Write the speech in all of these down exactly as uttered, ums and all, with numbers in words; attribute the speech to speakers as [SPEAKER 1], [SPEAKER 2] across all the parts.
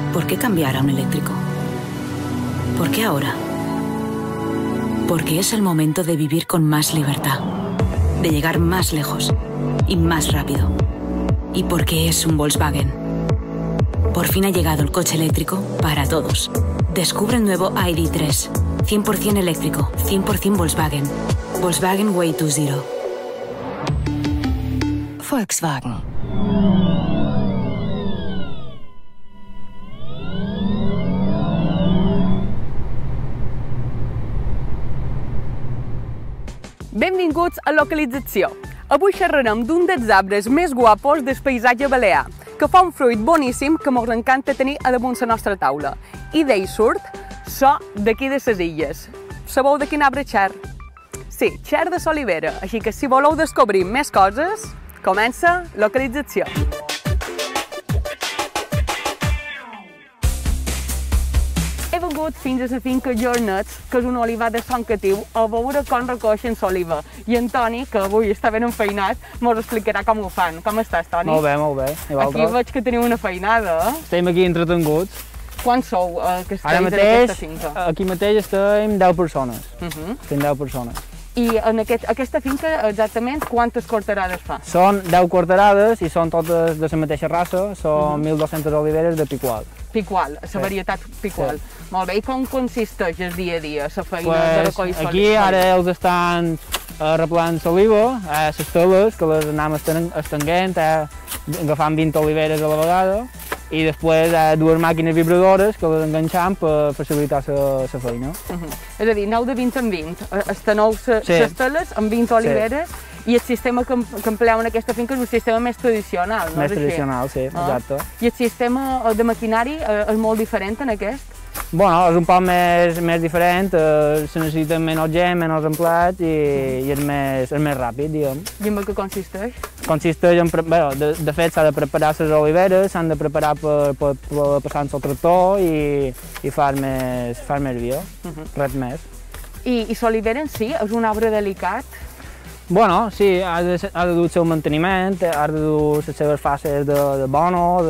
[SPEAKER 1] ¿Por qué cambiar a un eléctrico? ¿Por qué ahora? Porque es el momento de vivir con más libertad, de llegar más lejos y más rápido. Y porque es un Volkswagen. Por fin ha llegado el coche eléctrico para todos. Descubre el nuevo I D tres. cien por cien eléctrico, cien por cien Volkswagen. Volkswagen Way to Zero. Volkswagen.
[SPEAKER 2] Benvinguts a Localització. Avui xerrarem d'un dels arbres més guapos del paisatge balear, que fa un fruit boníssim que ens encanta tenir a damunt la nostra taula. I d'ell surt so d'aquí de ses illes. Sabeu de quin arbre xer? Sí, xer de l'olivera, així que si voleu descobrir més coses, comença Localització. He vengut fins a la finca Jornets, que és un olivar de Son Catiu, a veure com recoixen l'oliva. I en Toni, que avui està ben enfeinat, ens explicarà com ho fan. Com estàs, Toni?
[SPEAKER 3] Molt bé, molt bé.
[SPEAKER 2] Aquí veig que teniu una feinada, eh?
[SPEAKER 3] Estem aquí entretenguts.
[SPEAKER 2] Quants sou eh, que esteu
[SPEAKER 3] Ara
[SPEAKER 2] en
[SPEAKER 3] mateix,
[SPEAKER 2] aquesta finca?
[SPEAKER 3] aquí mateix estem deu persones.
[SPEAKER 2] Uh -huh.
[SPEAKER 3] Estem deu persones.
[SPEAKER 2] I en aquest, aquesta finca, exactament, quantes quarterades fa?
[SPEAKER 3] Són deu quarterades i són totes de la mateixa raça, són uh -huh. mil dos-centes oliveres de picual.
[SPEAKER 2] Picual, la
[SPEAKER 3] sí.
[SPEAKER 2] varietat picual. Sí. Molt bé, i com consisteix el dia a dia, la feina
[SPEAKER 3] pues,
[SPEAKER 2] de recoll soliva?
[SPEAKER 3] Aquí ara els estan uh, replant l'oliva, a les teles, que les anem estenguent, eh, agafant vint oliveres a la vegada, i després eh, dues màquines vibradores que les enganxam per facilitar la feina.
[SPEAKER 2] Uh -huh. És a dir, aneu de vint en vint, esteneu les
[SPEAKER 3] sí.
[SPEAKER 2] teles amb vint oliveres, sí. I el sistema que, que empleeu en aquesta finca és un sistema més tradicional, no?
[SPEAKER 3] Més tradicional, sí, ah. exacte.
[SPEAKER 2] I el sistema de maquinari és molt diferent en aquest?
[SPEAKER 3] Bueno, és un poc més, més diferent, eh, se necessiten menys gent, menys empleats i, i és, més, és més ràpid, diguem.
[SPEAKER 2] I en què consisteix?
[SPEAKER 3] Consisteix en, bé, de, de fet s'ha de preparar les oliveres, s'han de preparar per, per, per passar-se al tractor i, i fer més, fer més via, uh -huh. res més. I,
[SPEAKER 2] i l'olivera en si és un arbre delicat?
[SPEAKER 3] Bueno, sí, ha de, ha de dur el seu manteniment, ha de dur les seves fases de, de bono,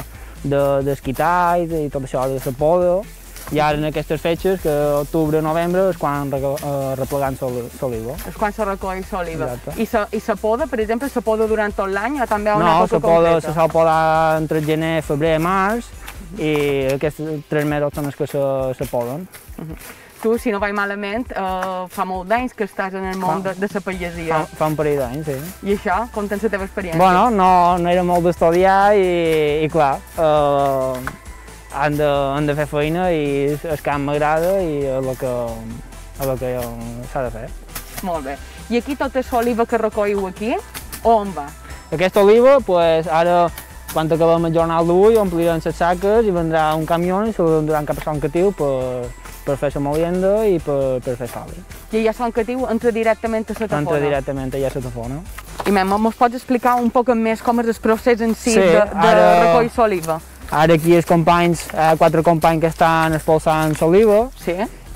[SPEAKER 3] de, d'esquitar de, i tot això, de la poda. I ara en aquestes fetges, que octubre, novembre, és quan uh, replegant l'oliva.
[SPEAKER 2] És quan se recull l'oliva. I la poda, per exemple, se poda durant tot l'any o també hi ha una
[SPEAKER 3] no,
[SPEAKER 2] cosa
[SPEAKER 3] poda,
[SPEAKER 2] concreta?
[SPEAKER 3] No, se sol podar entre gener, febrer i març, uh -huh. i aquests tres mesos són els que se, se poden.
[SPEAKER 2] Uh -huh. Tu, si no vaig malament, eh, fa molt d'anys que estàs en el món fa, de, de la pagesia.
[SPEAKER 3] Fa, fa un parell d'anys, sí.
[SPEAKER 2] I això, com tens la teva experiència?
[SPEAKER 3] Bueno, no, no era molt d'estudiar i, i clar, eh, han, de, han de fer feina i el camp m'agrada i és el que, el que s'ha de fer.
[SPEAKER 2] Molt bé. I aquí tota l'oliva que recolliu aquí, on va?
[SPEAKER 3] Aquesta oliva, pues, ara, quan acabem el jornal d'avui, omplirem les saques i vendrà un camió i se l'enduran cap a Son Catiu per, per fer la molienda i per, per fer sali.
[SPEAKER 2] I allà a Son Catiu entra directament a la tafona?
[SPEAKER 3] Entra directament allà a la tafona.
[SPEAKER 2] I mos pots explicar un poc més com és el procés en si sí, de, de ara, recoll l'oliva?
[SPEAKER 3] Ara aquí els companys, eh, quatre companys que estan expulsant l'oliva
[SPEAKER 2] sí.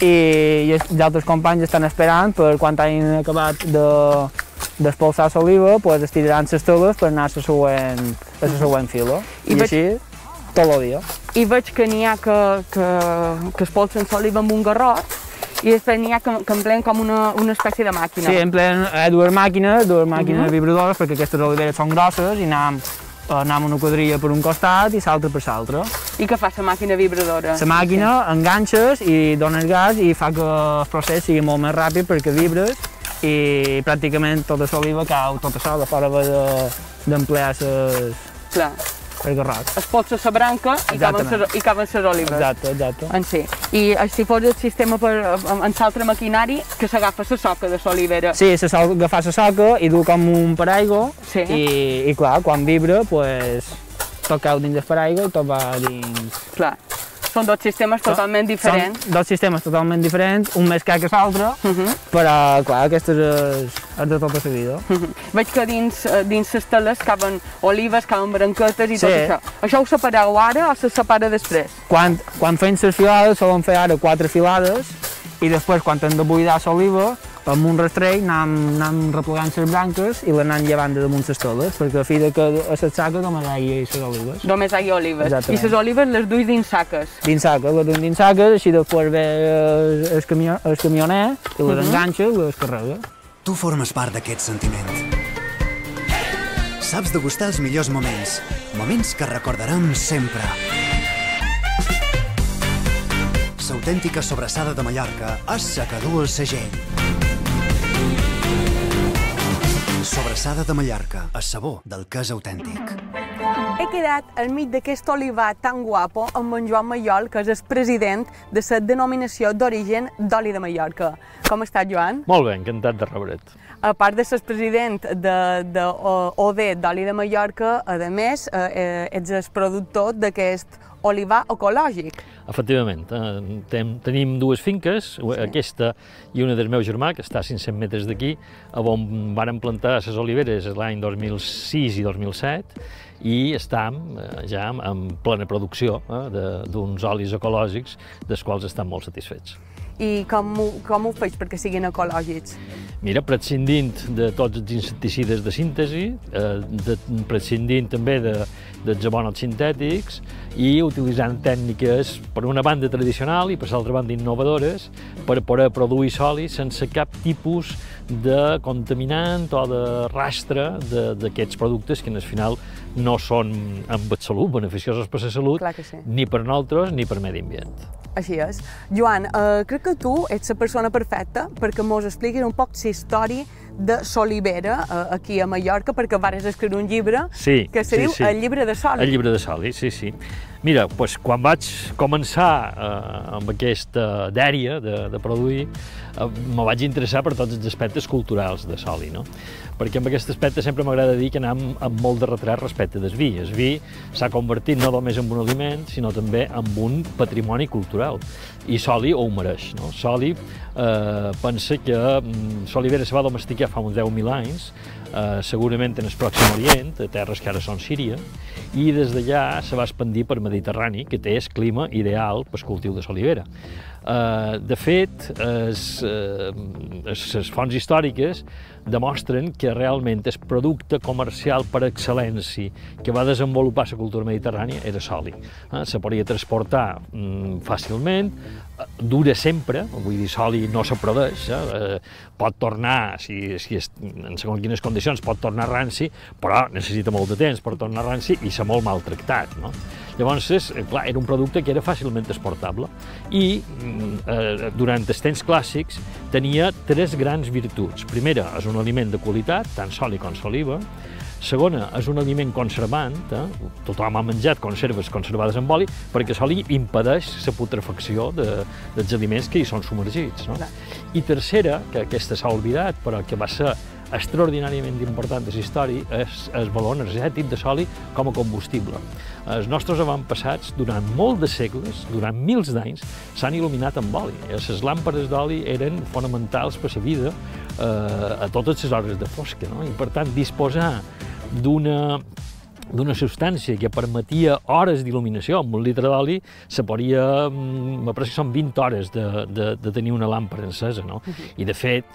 [SPEAKER 3] i, i els altres companys estan esperant per quan hagin acabat de d'expulsar l'oliva, pues estiraran les teles per anar a la següent, a la següent fila. I, I veig... així tot el dia.
[SPEAKER 2] I veig que n'hi ha que, que, que expulsen l'oliva amb un garrot i després n'hi ha que, que empleen com una, una espècie de màquina.
[SPEAKER 3] Sí, empleen eh, dues màquines, dues màquines uh -huh. vibradores perquè aquestes oliveres són grosses i anem, anem una quadrilla per un costat i l'altra per l'altre.
[SPEAKER 2] I què fa la màquina vibradora?
[SPEAKER 3] La màquina sí. enganxes i dones gas i fa que el procés sigui molt més ràpid perquè vibres i pràcticament tota l'oliva cau tota sola, fora d'emplear les...
[SPEAKER 2] Clar.
[SPEAKER 3] El garrot.
[SPEAKER 2] Es potsa la branca i caben les olives.
[SPEAKER 3] Exacte, exacte.
[SPEAKER 2] En si. I si fos el sistema per, en l'altre maquinari, que s'agafa la soca de l'olivera.
[SPEAKER 3] Sí, se sol agafar la soca i dur com un paraigua
[SPEAKER 2] sí.
[SPEAKER 3] i, i clar, quan vibra, pues, tot cau dins del paraigua i tot va dins...
[SPEAKER 2] Clar. Són dos sistemes totalment diferents.
[SPEAKER 3] Són dos sistemes totalment diferents, un més car que l'altre, uh -huh. però clar, aquest és, és de tota la vida.
[SPEAKER 2] Uh -huh. Veig que dins, dins les teles caben olives, caben branquetes i sí. tot això. Això ho separeu ara o se separa després?
[SPEAKER 3] Quan, quan fem les filades, solen fer ara quatre filades i després, quan hem de buidar l'oliva, amb un rastrell anàvem, anàvem replegant les branques i l'anàvem llevant de damunt les toles, perquè a fi de que a les saques només hi ha les olives.
[SPEAKER 2] Només hi ha olives.
[SPEAKER 3] Exactament.
[SPEAKER 2] I les olives les duis dins saques.
[SPEAKER 3] Dins saques, les duim dins saques, així després ve el, el, camió, el camioner i les enganxa i les carrega.
[SPEAKER 4] Tu formes part d'aquest sentiment. Saps degustar els millors moments, moments que recordarem sempre. L'autèntica sobrassada de Mallorca és la que du el segell. Sobrassada de Mallorca, el sabor del que és autèntic.
[SPEAKER 2] He quedat enmig d'aquest olivar tan guapo amb en Joan Mayol, que és el president de la denominació d'origen d'oli de Mallorca. Com està, Joan?
[SPEAKER 5] Molt bé, encantat de rebre't.
[SPEAKER 2] A part de ser president de, de O D d'oli de Mallorca, a més, eh, ets el productor d'aquest olivar ecològic.
[SPEAKER 5] Efectivament, eh, ten, tenim dues finques, sí. Aquesta i una del meu germà, que està a cinc-cents metres d'aquí, on varen plantar les oliveres l'any dos mil sis i dos mil set, i estem eh, ja en plena producció eh, d'uns olis ecològics, dels quals estem molt satisfets.
[SPEAKER 2] I com ho, com ho faig perquè siguin ecològics?
[SPEAKER 5] Mira, prescindint de tots els insecticides de síntesi, eh, de, prescindint també de, dels abonos sintètics i utilitzant tècniques, per una banda tradicional i per l'altra banda innovadores, per poder produir oli sense cap tipus de contaminant o de rastre d'aquests productes que al final no són amb salut, beneficiosos per la salut,
[SPEAKER 2] sí.
[SPEAKER 5] Ni per nosaltres ni per medi ambient.
[SPEAKER 2] Així és. Joan, eh, crec que tu ets la persona perfecta perquè mos expliquis un poc la història de l'olivera eh, aquí a Mallorca, perquè vares escriure un llibre
[SPEAKER 5] sí,
[SPEAKER 2] que se
[SPEAKER 5] sí,
[SPEAKER 2] diu
[SPEAKER 5] sí.
[SPEAKER 2] El llibre de Soli.
[SPEAKER 5] El llibre de Soli, sí, sí. Mira, doncs, quan vaig començar eh, amb aquesta dèria de, de produir, eh, me vaig interessar per tots els aspectes culturals de Soli, no? Perquè amb aquest aspecte sempre m'agrada dir que anem amb molt de retrat respecte del vi. El vi s'ha convertit no només en un aliment, sinó també en un patrimoni cultural. I Soli ho mereix, no? Soli eh, pensa que mm, l'olivera se va domesticar fa uns deu mil anys, eh, segurament en el Pròxim Orient, a terres que ara són Síria, i des d'allà se va expandir per Mediterrani, que té el clima ideal per al cultiu de l'olivera. Uh, de fet, les fonts històriques demostren que realment el producte comercial per excel·lència que va desenvolupar la cultura mediterrània era l'oli. Uh, se podia transportar um, fàcilment, uh, dura sempre, vull dir, l'oli no se produeix, uh, pot tornar, si, si és, en segons quines condicions, pot tornar ranci, però necessita molt de temps per tornar ranci i s'ha molt maltractat, no? Llavors, clar, era un producte que era fàcilment exportable i eh, durant els temps clàssics tenia tres grans virtuts. Primera, és un aliment de qualitat, tant l'oli com l'oliva. Segona, és un aliment conservant, eh? Tothom ha menjat conserves conservades amb oli, perquè l'oli impedeix la putrefacció de, dels aliments que hi són submergits, no? I tercera, que aquesta s'ha oblidat, però que va ser extraordinàriament important de la història, és el valor energètic de l'oli com a combustible. Els nostres avantpassats, durant molts de segles, durant mils d'anys, s'han il·luminat amb oli. Les làmpades d'oli eren fonamentals per la vida eh, a totes les hores de fosca, no? I per tant, disposar d'una d'una substància que permetia hores d'il·luminació, amb un litre d'oli se podria, me pareix que són vint hores de, de, de tenir una làmpada encesa, no? I de fet,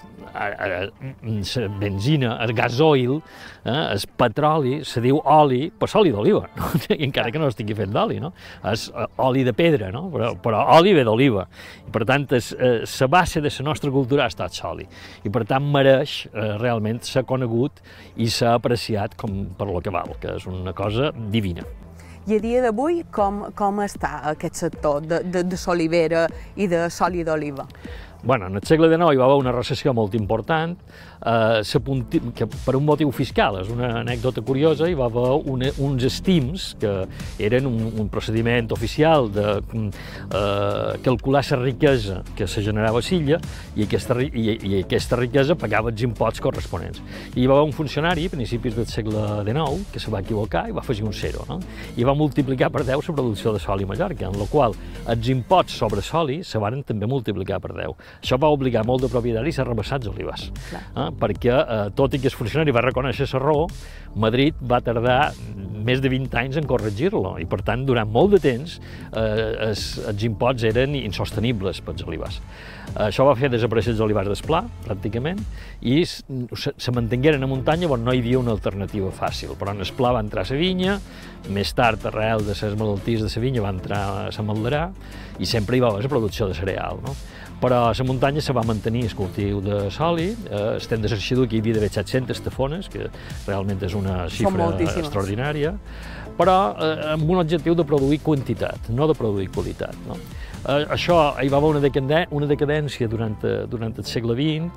[SPEAKER 5] la benzina, el gasoil, eh, el petroli, se diu oli per l'oli d'oliva, no? Encara que no estigui fet d'oli, no? És oli de pedra, no? Però, però oli ve d'oliva. I per tant, la base de la nostra cultura ha estat l'oli. I per tant, mereix eh, realment ser conegut i ser apreciat com per lo que val, que és una cosa divina.
[SPEAKER 2] I a dia d'avui, com, com està aquest sector de, de, de l'olivera i de l'oli d'oliva?
[SPEAKER 5] Bueno, en el segle dinou hi va haver una recessió molt important, eh, que per un motiu fiscal, és una anècdota curiosa, hi va haver una, uns estims, que eren un, un procediment oficial de eh, calcular la riquesa que se generava a l'illa i aquesta, i, i aquesta riquesa pagava els imposts corresponents. I hi va haver un funcionari a principis del segle dinou que se va equivocar i va afegir un zero, no? I va multiplicar per deu la producció de soli a Mallorca, en la qual els imposts sobre soli se van també multiplicar per deu. Això va obligar molt de propietaris a rebaixar els olivars, eh? Perquè, eh, tot i que el funcionari va reconèixer la raó, Madrid va tardar més de vint anys en corregir-lo, i per tant, durant molt de temps, eh, els, els imposts eren insostenibles pels olivars. Això va fer desaparèixer els olivars d'Esplà, pràcticament, i se, se mantingueren a muntanya on no hi havia una alternativa fàcil. Però en Esplà va entrar a la vinya, més tard, arrel de les malalties de la vinya, va entrar a la malderà, i sempre hi va haver la producció de cereal, no? Però a la muntanya se va mantenir el cultiu de soli, eh, estem de Sarxidú, que hi havia d'haver set-centes tafones, que realment és una xifra extraordinària, però eh, amb un objectiu de produir quantitat, no de produir qualitat, no? Eh, això hi va haver una, decadència, una decadència durant, durant el segle vint,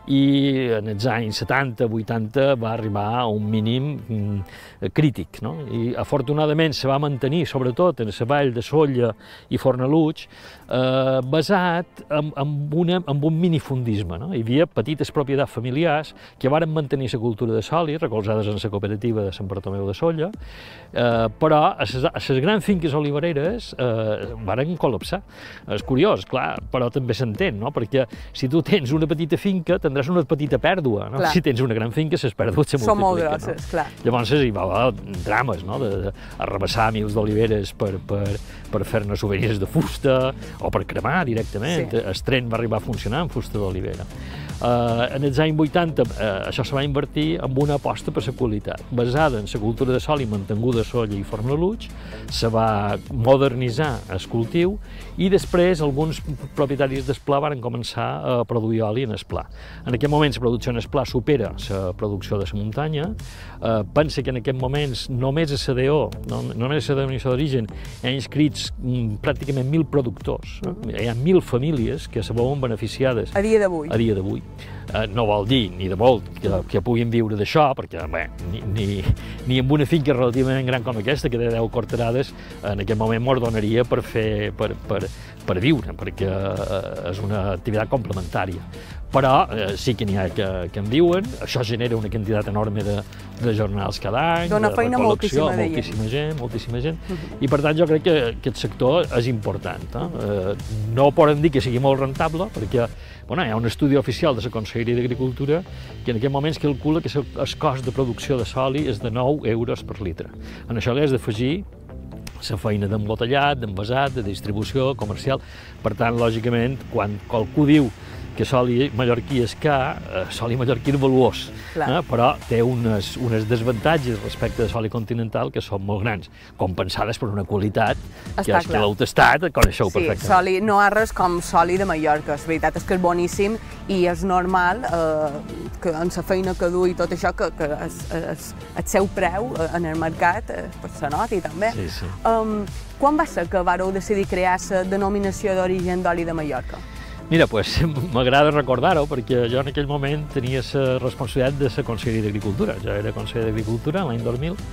[SPEAKER 5] i en els anys setanta vuitanta va arribar a un mínim mm, crític, no? I afortunadament se va mantenir, sobretot en la vall de Sóller i Fornalutx, eh, basat en, en, una, en un minifundisme, no? Hi havia petites propietats familiars que varen mantenir la cultura de soli, recolzades en la cooperativa de Sant Bartomeu de Sóller, eh, però a les, a les grans finques olivareres eh, varen col·lapsar. És curiós, clar, però també s'entén, no? Perquè si tu tens una petita finca, tindràs una petita pèrdua, no? Si tens una gran finca, les pèrdues se multipliquen.
[SPEAKER 2] Són molt grosses, clar.
[SPEAKER 5] Llavors hi va haver drames, no? De, de arrabassar mils d'oliveres per, per, per fer-ne souvenirs de fusta o per cremar directament. Sí. El tren va arribar a funcionar amb fusta d'olivera. Uh, en els anys vuitanta uh, això se va invertir en una aposta per la qualitat, basada en la cultura de soli mantinguda a Sóller i Fornalutx, se va modernitzar el cultiu i després alguns propietaris d'Esplà van començar a produir oli en Esplà. En aquest moment la producció en Esplà supera la producció de la muntanya. Uh, pensa que en aquest moments només a C D O, no, només a la denominació d'origen, hi ha inscrits mm, pràcticament mil productors. Uh -huh. Hi ha mil famílies que se veuen beneficiades
[SPEAKER 2] a dia d'avui.
[SPEAKER 5] A dia d'avui. Uh, no vol dir ni de molt que, que puguin viure d'això, perquè bé, ni, ni, ni amb una finca relativament gran com aquesta, que de deu corterades, en aquest moment mos donaria per, fer, per, per, per viure, perquè uh, és una activitat complementària. Però eh, sí que n'hi ha que, que en viuen, això genera una quantitat enorme de, de jornals cada any,
[SPEAKER 2] dona
[SPEAKER 5] de
[SPEAKER 2] feina
[SPEAKER 5] recol·lecció,
[SPEAKER 2] moltíssima,
[SPEAKER 5] moltíssima gent, moltíssima gent, uh -huh. I per tant jo crec que aquest sector és important. Eh? Eh, no podem dir que sigui molt rentable, perquè bueno, hi ha un estudi oficial de la Conselleria d'Agricultura que en aquest moment calcula que el cost de producció de soli és de nou euros per litre. En això li has d'afegir la feina d'embotellat, d'envasat, de distribució comercial. Per tant, lògicament, quan qualcú diu que soli mallorquí és car, eh, soli mallorquí és valuós, eh, però té unes, unes desavantatges respecte de soli continental que són molt grans, compensades per una qualitat Està que és clar. Que l'heu tastat, coneixeu
[SPEAKER 2] sí,
[SPEAKER 5] perfectament.
[SPEAKER 2] Soli no hi ha res com soli de Mallorca, la veritat és que és boníssim i és normal eh, que en la feina que du i tot això, que, que es, es, el seu preu en el mercat eh, pues, se noti també.
[SPEAKER 5] Sí, sí.
[SPEAKER 2] Um, quan va ser que vareu decidir crear la denominació d'origen d'oli de Mallorca?
[SPEAKER 5] Mira, pues, m'agrada recordar-ho, perquè jo en aquell moment tenia la responsabilitat de la Conselleria d'Agricultura. Jo era conseller d'Agricultura l'any dos mil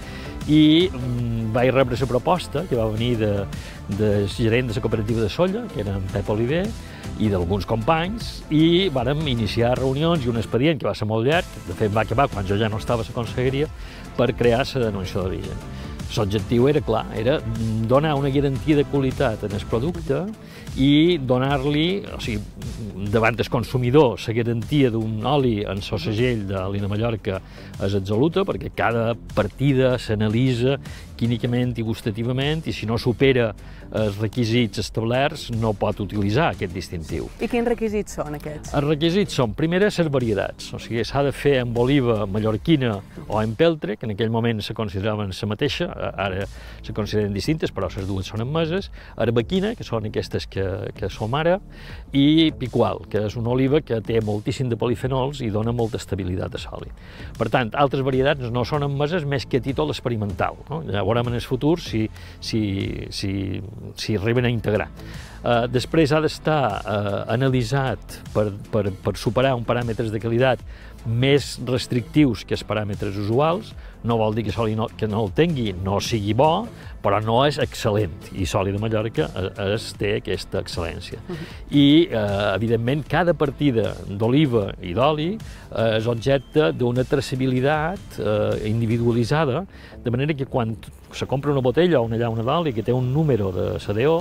[SPEAKER 5] i mm, vaig rebre la proposta que va venir de, de gerent de la cooperativa de Sóller, que era en Pep Oliver, i d'alguns companys, i vàrem iniciar reunions i un expedient que va ser molt llarg, de fet va acabar quan jo ja no estava a la conselleria, per crear la denominació d'origen. L'objectiu era clar, era donar una garantia de qualitat en el producte i donar-li, o sigui, davant del consumidor, la garantia d'un oli en el segell d'oli de Mallorca és absoluta, perquè cada partida s'analitza químicament i gustativament, i si no supera els requisits establerts no pot utilitzar aquest distintiu.
[SPEAKER 2] I quins requisits són aquests?
[SPEAKER 5] Els requisits són, primer, les varietats, o sigui, s'ha de fer amb oliva mallorquina o en peltre, que en aquell moment se consideraven la mateixa, ara se consideren distintes, però les dues són admeses, arbequina, que són aquestes que, que som ara, i picual, que és una oliva que té moltíssim de polifenols i dona molta estabilitat a soli. Per tant, altres varietats no són admeses més que a títol experimental, no? Ja veurem en el futur si, si, si, si arriben a integrar. Uh, després ha d'estar uh, analitzat per, per, per superar uns paràmetres de qualitat més restrictius que els paràmetres usuals. No vol dir que soli no, que no el tingui no sigui bo, però no és excel·lent, i Soli de Mallorca es, té aquesta excel·lència. Uh-huh. I, eh, evidentment, cada partida d'oliva i d'oli eh, és objecte d'una traçabilitat eh, individualitzada, de manera que quan se compra una botella o una llauna d'oli que té un número de C D O,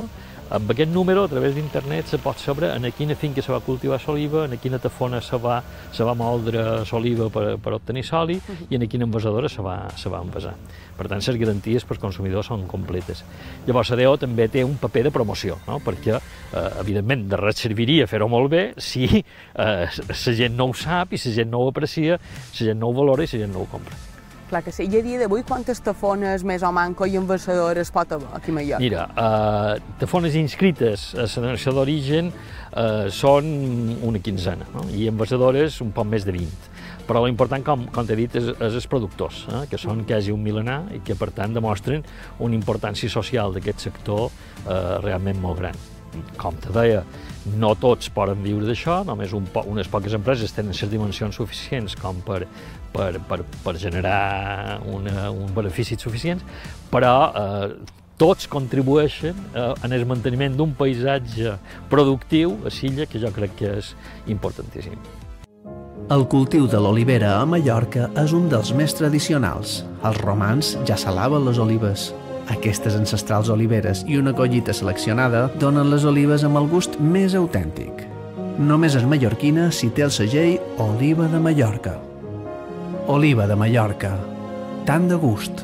[SPEAKER 5] Amb aquest número, a través d'internet, se pot saber en quina finca se va cultivar l'oliva, en quina tafona se va, se va moldre l'oliva per, per obtenir l'oli i en quina envasadora se va, se va envasar. Per tant, les garanties pels consumidors són completes. Llavors, la D O també té un paper de promoció, no? Perquè, eh, evidentment, de res serviria fer-ho molt bé si eh, la gent no ho sap i la gent no ho aprecia, la gent no ho valora i la gent no ho compra.
[SPEAKER 2] Clar que sí. I a dia d'avui, quantes tafones més o manco i envasadores pot haver aquí a Mallorca?
[SPEAKER 5] Mira, eh, tafones inscrites a la denominació d'origen eh, són una quinzena, no? I envasadores un poc més de vint. Però l'important, com, com t'he dit, és, és els productors, eh, que són quasi un milenar i que, per tant, demostren una importància social d'aquest sector eh, realment molt gran. Com te deia, no tots poden viure d'això, només un po unes poques empreses tenen les dimensions suficients com per, per, per, per generar una, un benefici suficient, però eh, tots contribueixen eh, en el manteniment d'un paisatge productiu a l'illa, que jo crec que és importantíssim.
[SPEAKER 6] El cultiu de l'olivera a Mallorca és un dels més tradicionals. Els romans ja salaven les olives. Aquestes ancestrals oliveres i una collita seleccionada donen les olives amb el gust més autèntic. Només és mallorquina si té el segell Oliva de Mallorca. Oliva de Mallorca. Tant de gust.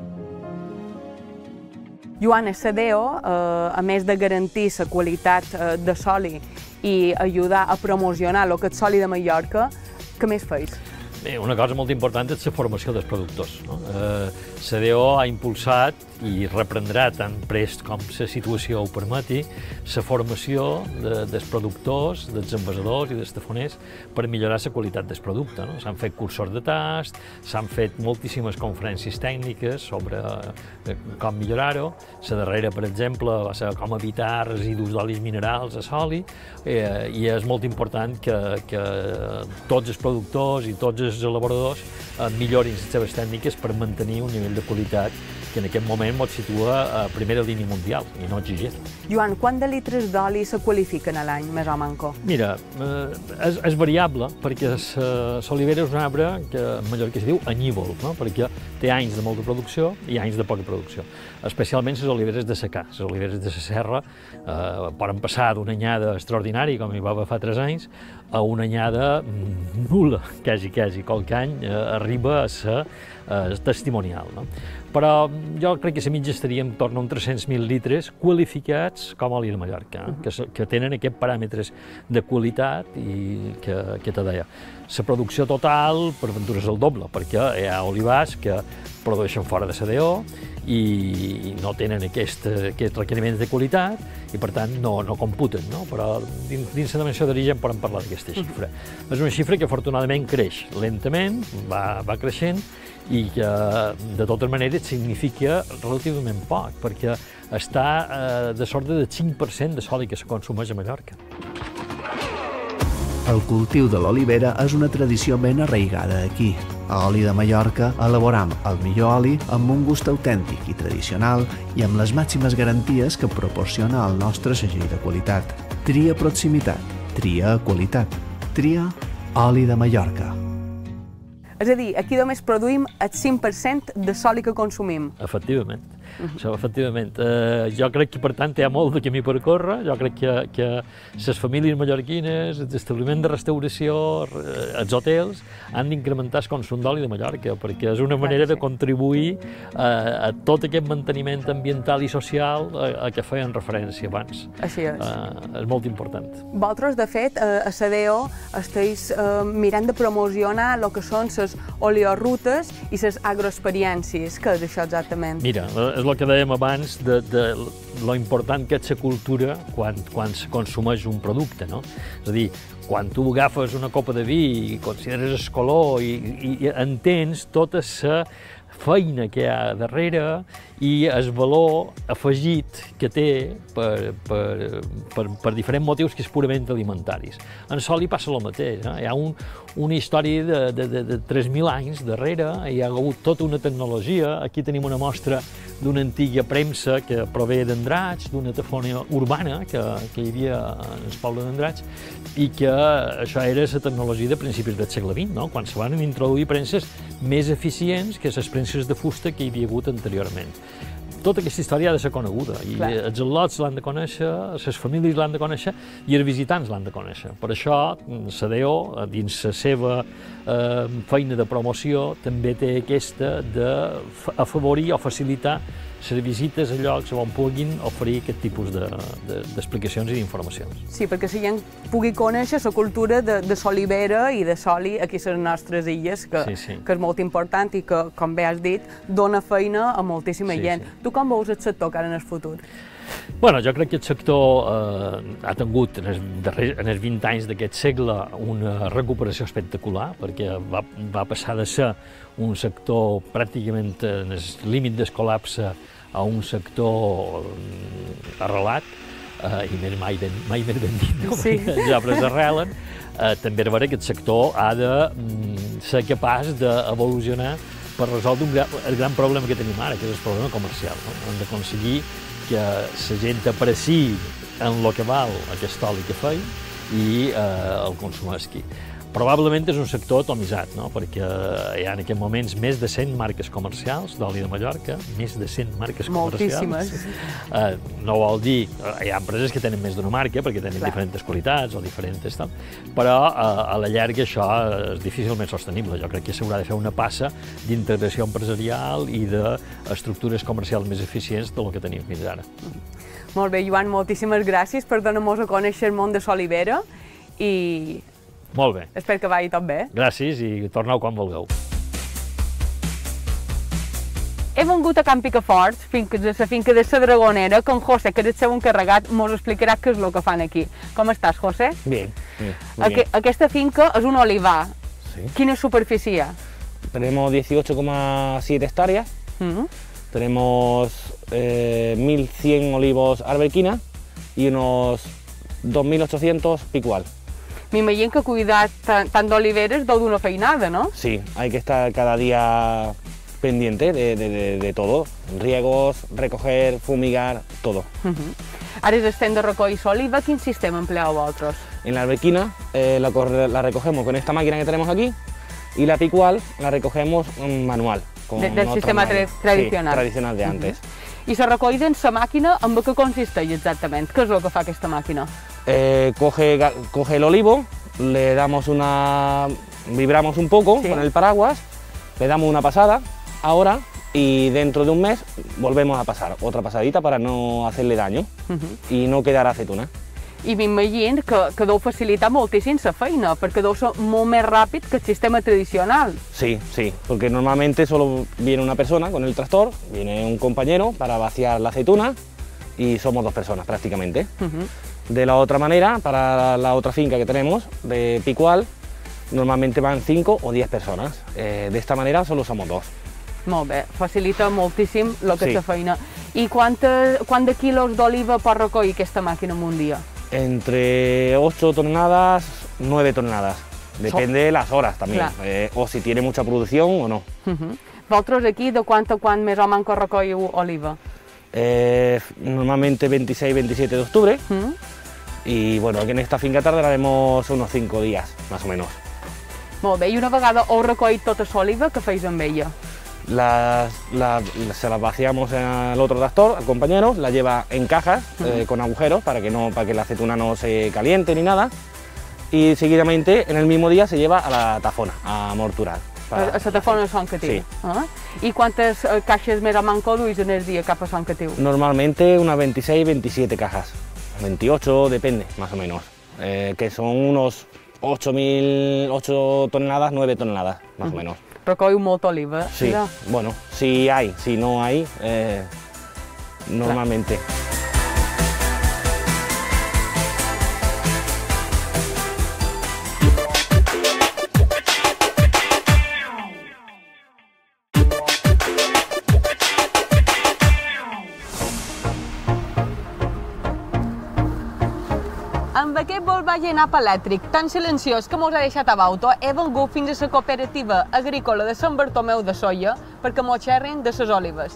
[SPEAKER 2] Joan, la D O, eh, a més de garantir la qualitat eh, de l'oli i ajudar a promocionar el que és l'oli de Mallorca, què més feis?
[SPEAKER 5] Bé, una cosa molt important és la formació dels productors, no? Eh, la D O ha impulsat i reprendrà tan prest com la situació ho permeti la formació de, dels productors, dels envasadors i dels tafoners per millorar la qualitat del producte, no? S'han fet cursos de tast, s'han fet moltíssimes conferències tècniques sobre eh, com millorar-ho. La darrera, per exemple, va ser com evitar residus d'olis minerals a l'oli, eh, i és molt important que, que tots els productors i tots els elaboradors eh, millorin les seves tècniques per mantenir un nivell de qualitat que en aquest moment ens situa a primera línia mundial i no exigir.
[SPEAKER 2] Joan, quant de litres d'oli se qualifiquen a l'any, més o manco?
[SPEAKER 5] Mira, eh, és, és variable, perquè l'olivera és un arbre que en mallorquí es diu anyívol, no? Perquè té anys de molta producció i anys de poca producció, especialment les oliveres de secà. Les oliveres de la serra eh, poden passar d'una anyada extraordinària, com hi va haver fa tres anys, a una anyada nul·la, quasi, quasi. Qualque any eh, arriba a ser eh, testimonial, no? Però jo crec que la mitja estaria en torn a uns tres-cents mil litres qualificats com a oli de Mallorca, eh? que, que tenen aquests paràmetres de qualitat i que, que te deia. La producció total, per ventura, és el doble, perquè hi ha olivars que produeixen fora de la D O i no tenen aquest, aquests requeriments de qualitat i, per tant, no, no computen, no? Però dins, dins la dimensió d'origen podem parlar d'aquesta xifra. És una xifra que, afortunadament, creix lentament, va, va creixent, i que, de totes maneres, significa relativament poc, perquè està eh, de l'ordre del cinc per cent de l'oli que se consumeix a Mallorca.
[SPEAKER 6] El cultiu de l'olivera és una tradició ben arraigada aquí. A Oli de Mallorca elaboram el millor oli amb un gust autèntic i tradicional i amb les màximes garanties que proporciona el nostre segell de qualitat. Tria proximitat, tria qualitat, tria Oli de Mallorca.
[SPEAKER 2] És a dir, aquí només produïm el cinc per cent de l'oli que consumim.
[SPEAKER 5] Efectivament. Això, efectivament. Eh, jo crec que, per tant, hi ha molt de camí per córrer. Jo crec que, que les famílies mallorquines, els establiments de restauració, els hotels, han d'incrementar el consum d'oli de Mallorca, perquè és una manera de contribuir a, a tot aquest manteniment ambiental i social a, a què feien referència abans.
[SPEAKER 2] Així és.
[SPEAKER 5] Eh, és molt important.
[SPEAKER 2] Vosaltres, de fet, a la D O esteu eh, mirant de promocionar el que són les oleorrutes i les agroexperiències. Què és això exactament?
[SPEAKER 5] Mira, és el que dèiem abans de, de lo important que és la cultura quan, quan se consumeix un producte, no? És a dir, quan tu agafes una copa de vi i consideres el color i, i, i entens tota la feina que hi ha darrere i el valor afegit que té per, per, per, per diferents motius que és purament alimentaris. En l'oli passa el mateix, eh? Hi ha un, una història de, de, de, de tres mil anys darrere, hi ha hagut tota una tecnologia. Aquí tenim una mostra d'una antiga premsa que prové d'Andratx, d'una tafona urbana que, que hi havia en el poble d'Andratx, i que això era la tecnologia de principis del segle vint, no? Quan se van introduir premses més eficients que les premses de fusta que hi havia hagut anteriorment. tota aquesta història ha de ser coneguda i
[SPEAKER 2] Clar.
[SPEAKER 5] els al·lots l'han de conèixer, les famílies l'han de conèixer i els visitants l'han de conèixer. Per això, la D O, dins la seva eh, feina de promoció, també té aquesta d'afavorir o facilitar les visites a llocs on puguin oferir aquest tipus d'explicacions de, de, i d'informacions.
[SPEAKER 2] Sí, perquè la gent pugui conèixer la cultura de, de l'olivera i de l'oli aquí a les nostres illes, que,
[SPEAKER 5] sí, sí.
[SPEAKER 2] que és molt important i que, com bé has dit, dona feina a moltíssima
[SPEAKER 5] sí,
[SPEAKER 2] gent.
[SPEAKER 5] Sí.
[SPEAKER 2] Tu com veus el sector cara en el futur?
[SPEAKER 5] Bueno, jo crec que el sector eh, ha tingut en els, darrers, en els vint anys d'aquest segle una recuperació espectacular, perquè va, va passar de ser un sector pràcticament en el límit del col·lapse a un sector arrelat, eh, i més mai, ben, mai més ben dit, no?
[SPEAKER 2] Sí.
[SPEAKER 5] Els arbres arrelen. Eh, també és vera que aquest sector ha de mm, ser capaç d'evolucionar per resoldre un gran, el gran problema que tenim ara, que és el problema comercial. No? Hem d'aconseguir que la gent apreciï en el que val aquest oli que feim i eh, el consumeixi. Probablement és un sector atomitzat, no? Perquè hi ha en aquests moments més de cent marques comercials d'oli de Mallorca, més de cent marques
[SPEAKER 2] Moltíssimes.
[SPEAKER 5] comercials. Eh, no vol dir, hi ha empreses que tenen més d'una marca perquè tenen
[SPEAKER 2] Clar.
[SPEAKER 5] diferents qualitats o diferents tal, però eh, a la llarga això és difícilment sostenible. Jo crec que s'haurà de fer una passa d'integració empresarial i d'estructures comercials més eficients del que tenim fins ara.
[SPEAKER 2] Molt bé, Joan, moltíssimes gràcies per donar-nos a conèixer el món de l'olivera i
[SPEAKER 5] Molt bé.
[SPEAKER 2] espero que vagi tot bé.
[SPEAKER 5] Gràcies i torneu quan vulgueu.
[SPEAKER 2] He vengut a Can Picafort, finques de la finca de la Dragonera, que en José, que és el seu encarregat, ens explicarà què és el que fan aquí. Com estàs, José?
[SPEAKER 7] Bien, bien, muy
[SPEAKER 2] Aqu
[SPEAKER 7] bien.
[SPEAKER 2] Aquesta finca és un olivar.
[SPEAKER 7] Sí.
[SPEAKER 2] Quina superfície hi ha?
[SPEAKER 7] Tenemos dieciocho coma siete hectáreas,
[SPEAKER 2] Mm.
[SPEAKER 7] tenemos eh, mil cien olivos arbequina y unos dos mil ochocientos picual.
[SPEAKER 2] M'imagino que cuidar tant, tant d'oliveres deu d'una feinada, no?
[SPEAKER 7] Sí, hay que estar cada día pendiente de, de, de, de todo, riegos, recoger, fumigar, todo.
[SPEAKER 2] Uh -huh. Ara és estem de recollir l'oliva, quin sistema empleeu vosaltres?
[SPEAKER 7] En la arbequina eh, la, corre- la recogemos con esta máquina que tenemos aquí y la picual la recogemos mm, manual. Con
[SPEAKER 2] De- del
[SPEAKER 7] otra
[SPEAKER 2] sistema
[SPEAKER 7] máquina.
[SPEAKER 2] tra- tradicional.
[SPEAKER 7] Sí, tradicional de antes.
[SPEAKER 2] I la recoll en la màquina, amb què consisteix exactament? Què és el que fa aquesta màquina?
[SPEAKER 7] Eh, coge, ga- coge el olivo, le damos una... vibramos un poco
[SPEAKER 2] Sí.
[SPEAKER 7] con el paraguas, le damos una pasada ahora y dentro de un mes volvemos a pasar otra pasadita para no hacerle daño
[SPEAKER 2] Uh -huh.
[SPEAKER 7] y no quedar aceituna.
[SPEAKER 2] I m'imagino que, que deu facilitar moltíssim la feina, perquè deu ser molt més ràpid que el sistema tradicional.
[SPEAKER 7] Sí, sí, porque normalmente solo viene una persona con el tractor, viene un compañero para vaciar la aceituna y somos dos personas prácticamente.
[SPEAKER 2] Uh -huh.
[SPEAKER 7] De la otra manera, para la otra finca que tenemos, de Picual, normalmente van cinco o diez personas. Eh, de esta manera solo somos dos.
[SPEAKER 2] Molt bé, facilita moltíssim el que és
[SPEAKER 7] Sí.
[SPEAKER 2] la feina. I quanta, quant de quilos d'oliva pot recollir aquesta màquina en un dia?
[SPEAKER 7] Entre ocho toneladas, nueve toneladas. Depende de las horas también,
[SPEAKER 2] Claro.
[SPEAKER 7] eh, o si tiene mucha producción o no.
[SPEAKER 2] Uh -huh. Vosaltres aquí de quant a quant més o menys recolliu oliva?
[SPEAKER 7] Eh, normalmente veintiséis veintisiete de octubre.
[SPEAKER 2] Uh -huh.
[SPEAKER 7] Y bueno, aquí en esta finca tardaremos unos cinco días, más o menos.
[SPEAKER 2] Molt bé, i una vegada heu recollit tota l'oliva, què feis amb ella?
[SPEAKER 7] Las, la- se las vaciamos al otro tractor, al compañero, la lleva en cajas eh, con agujeros para que, no, para que la aceituna no se caliente ni nada. Y seguidamente en el mismo día se lleva a la tafona, a morturar.
[SPEAKER 2] A, a la tafona de Sant Catiu.
[SPEAKER 7] Sí.
[SPEAKER 2] Ah? I quantes eh, caixes més o menys duis en el dia cap a Sant Catiu?
[SPEAKER 7] Normalmente unas veintiséis veintisiete cajas, veintiocho, depende, más o menos. Eh, que son unos ocho mil, ocho toneladas, nueve toneladas, más o menos.
[SPEAKER 2] Recolliu molta oliva.
[SPEAKER 7] Sí,
[SPEAKER 2] mira.
[SPEAKER 7] bueno, si hay, si no hay, eh, normalmente.
[SPEAKER 2] Amb aquest Volkswagen Up elèctric tan silenciós que mos ha deixat a Bauto, he vengut fins a la cooperativa agrícola de Sant Bartomeu de Soia perquè mos xerrin de ses olives.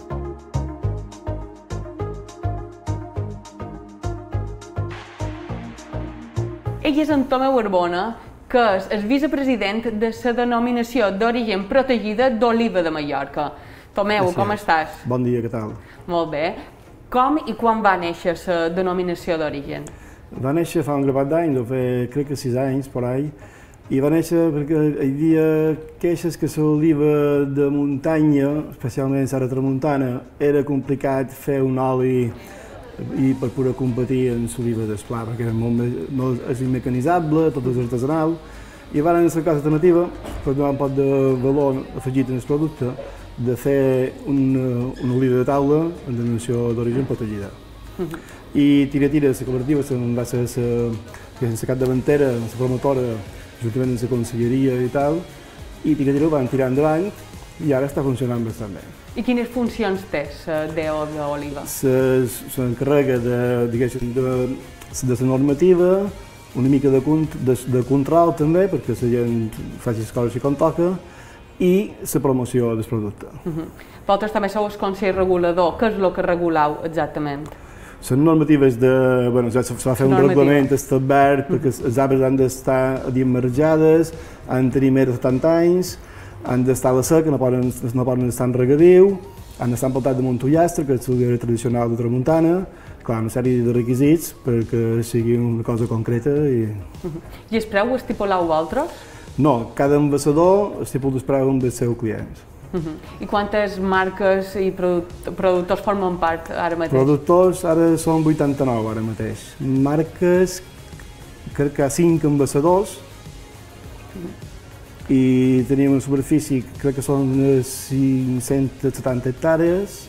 [SPEAKER 2] Ell és en Tomeu Arbona, que és el vicepresident de la denominació d'origen protegida d'Oliva de Mallorca. Tomeu, com estàs?
[SPEAKER 8] Bon dia, què tal?
[SPEAKER 2] Molt bé. Com i quan va néixer la denominació d'origen?
[SPEAKER 8] Va néixer fa un grapat d'anys, crec que sis anys, per ahí, i va néixer perquè hi havia queixes que l'oliva de muntanya, especialment la tramuntana, era complicat fer un oli i per poder competir amb l'oliva d'esplà, perquè era molt més, no és immecanitzable, tot és artesanal, i van cercar l'alternativa, per donar un poc de valor afegit en el producte, de fer una, una oliva de taula amb denominació d'origen protegida. Uh -huh. I tira tira, la cooperativa va ser la capdavantera, la promotora, juntament amb la conselleria i tal, i tira tira ho van tirar endavant i ara està funcionant bastant bé.
[SPEAKER 2] I quines funcions té la D O d'oliva?
[SPEAKER 8] S'encarrega de, diguéssim, de, de la normativa, una mica de, de, de control també, perquè la gent faci les coses com toca, i la promoció del producte.
[SPEAKER 2] Uh -huh. Vosaltres també sou el Consell Regulador. Què és el que reguleu exactament?
[SPEAKER 8] Les normatives de... Bueno, ja se va fer un reglament establert perquè els arbres han d'estar dimarjades, han de tenir més de setanta anys, han d'estar a la seca, no poden, no poden estar en regadiu, han d'estar empaltats damunt ullastre, que és l'oliva tradicional de tramuntana, clar, una sèrie de requisits perquè sigui una cosa concreta. I,
[SPEAKER 2] uh -huh. I el preu estipuleu vosaltres?
[SPEAKER 8] No, cada embassador estipula el preu amb els seus clients.
[SPEAKER 2] Uh -huh. I quantes marques i productors formen part ara mateix?
[SPEAKER 8] Productors ara són vuitanta-nou ara mateix. Marques, crec que hi ha cinc ambassadors, uh -huh. i tenim una superfície, crec que són unes cinc-centes setanta hectàrees,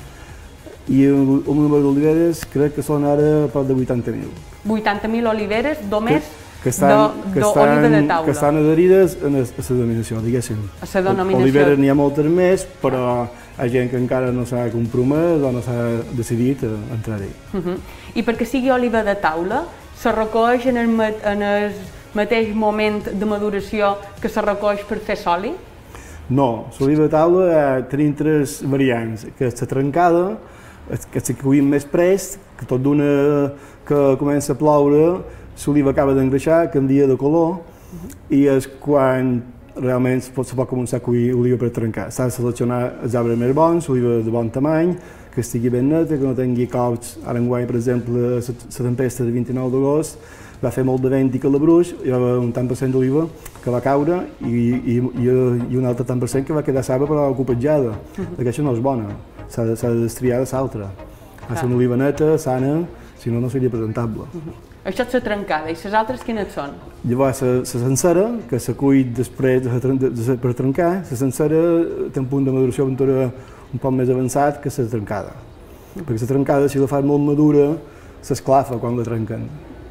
[SPEAKER 8] i el número d'oliveres crec que són ara prop de vuitanta mil.
[SPEAKER 2] vuitanta mil oliveres només
[SPEAKER 8] que estan, que estan,
[SPEAKER 2] de taula.
[SPEAKER 8] que estan adherides a la denominació, diguéssim.
[SPEAKER 2] A la denominació.
[SPEAKER 8] Oliveres n'hi ha moltes més, però hi ha gent que encara no s'ha compromès o no s'ha decidit a entrar-hi.
[SPEAKER 2] Uh -huh. I perquè sigui oliva de taula, se recull en el, en el mateix moment de maduració que se recull per fer soli?
[SPEAKER 8] No, l'oliva de taula eh, tenim tres variants, que és la trencada, que se cuïm més prest, que tot d'una que comença a ploure, l'oliva acaba d'engreixar, canvia de color, uh-huh. i és quan realment se pot, se pot començar a cuir oliva per trencar. S'ha de seleccionar els arbres més bons, oliva de bon tamany, que estigui ben neta, que no tingui cops. Ara enguany, per exemple, la tempesta de vint-i-nou d'agost va fer molt de vent i calabruix, hi va haver un tant per cent d'oliva que va caure i, i, i un altre tant per cent que va quedar saba però copetjada. Uh-huh. Aquesta no és bona, s'ha de, de destriar de l'altra. Ha de ser una oliva neta, sana, si no, no seria presentable.
[SPEAKER 2] Uh-huh. Això és la trencada, i les altres quines són?
[SPEAKER 8] Llavors, la sencera, que s'acull després de, de, de, per trencar, la sencera té un punt de maduració un poc més avançat que la trencada. Uh-huh. Perquè la trencada, si la fas molt madura, s'esclafa quan la trenquen.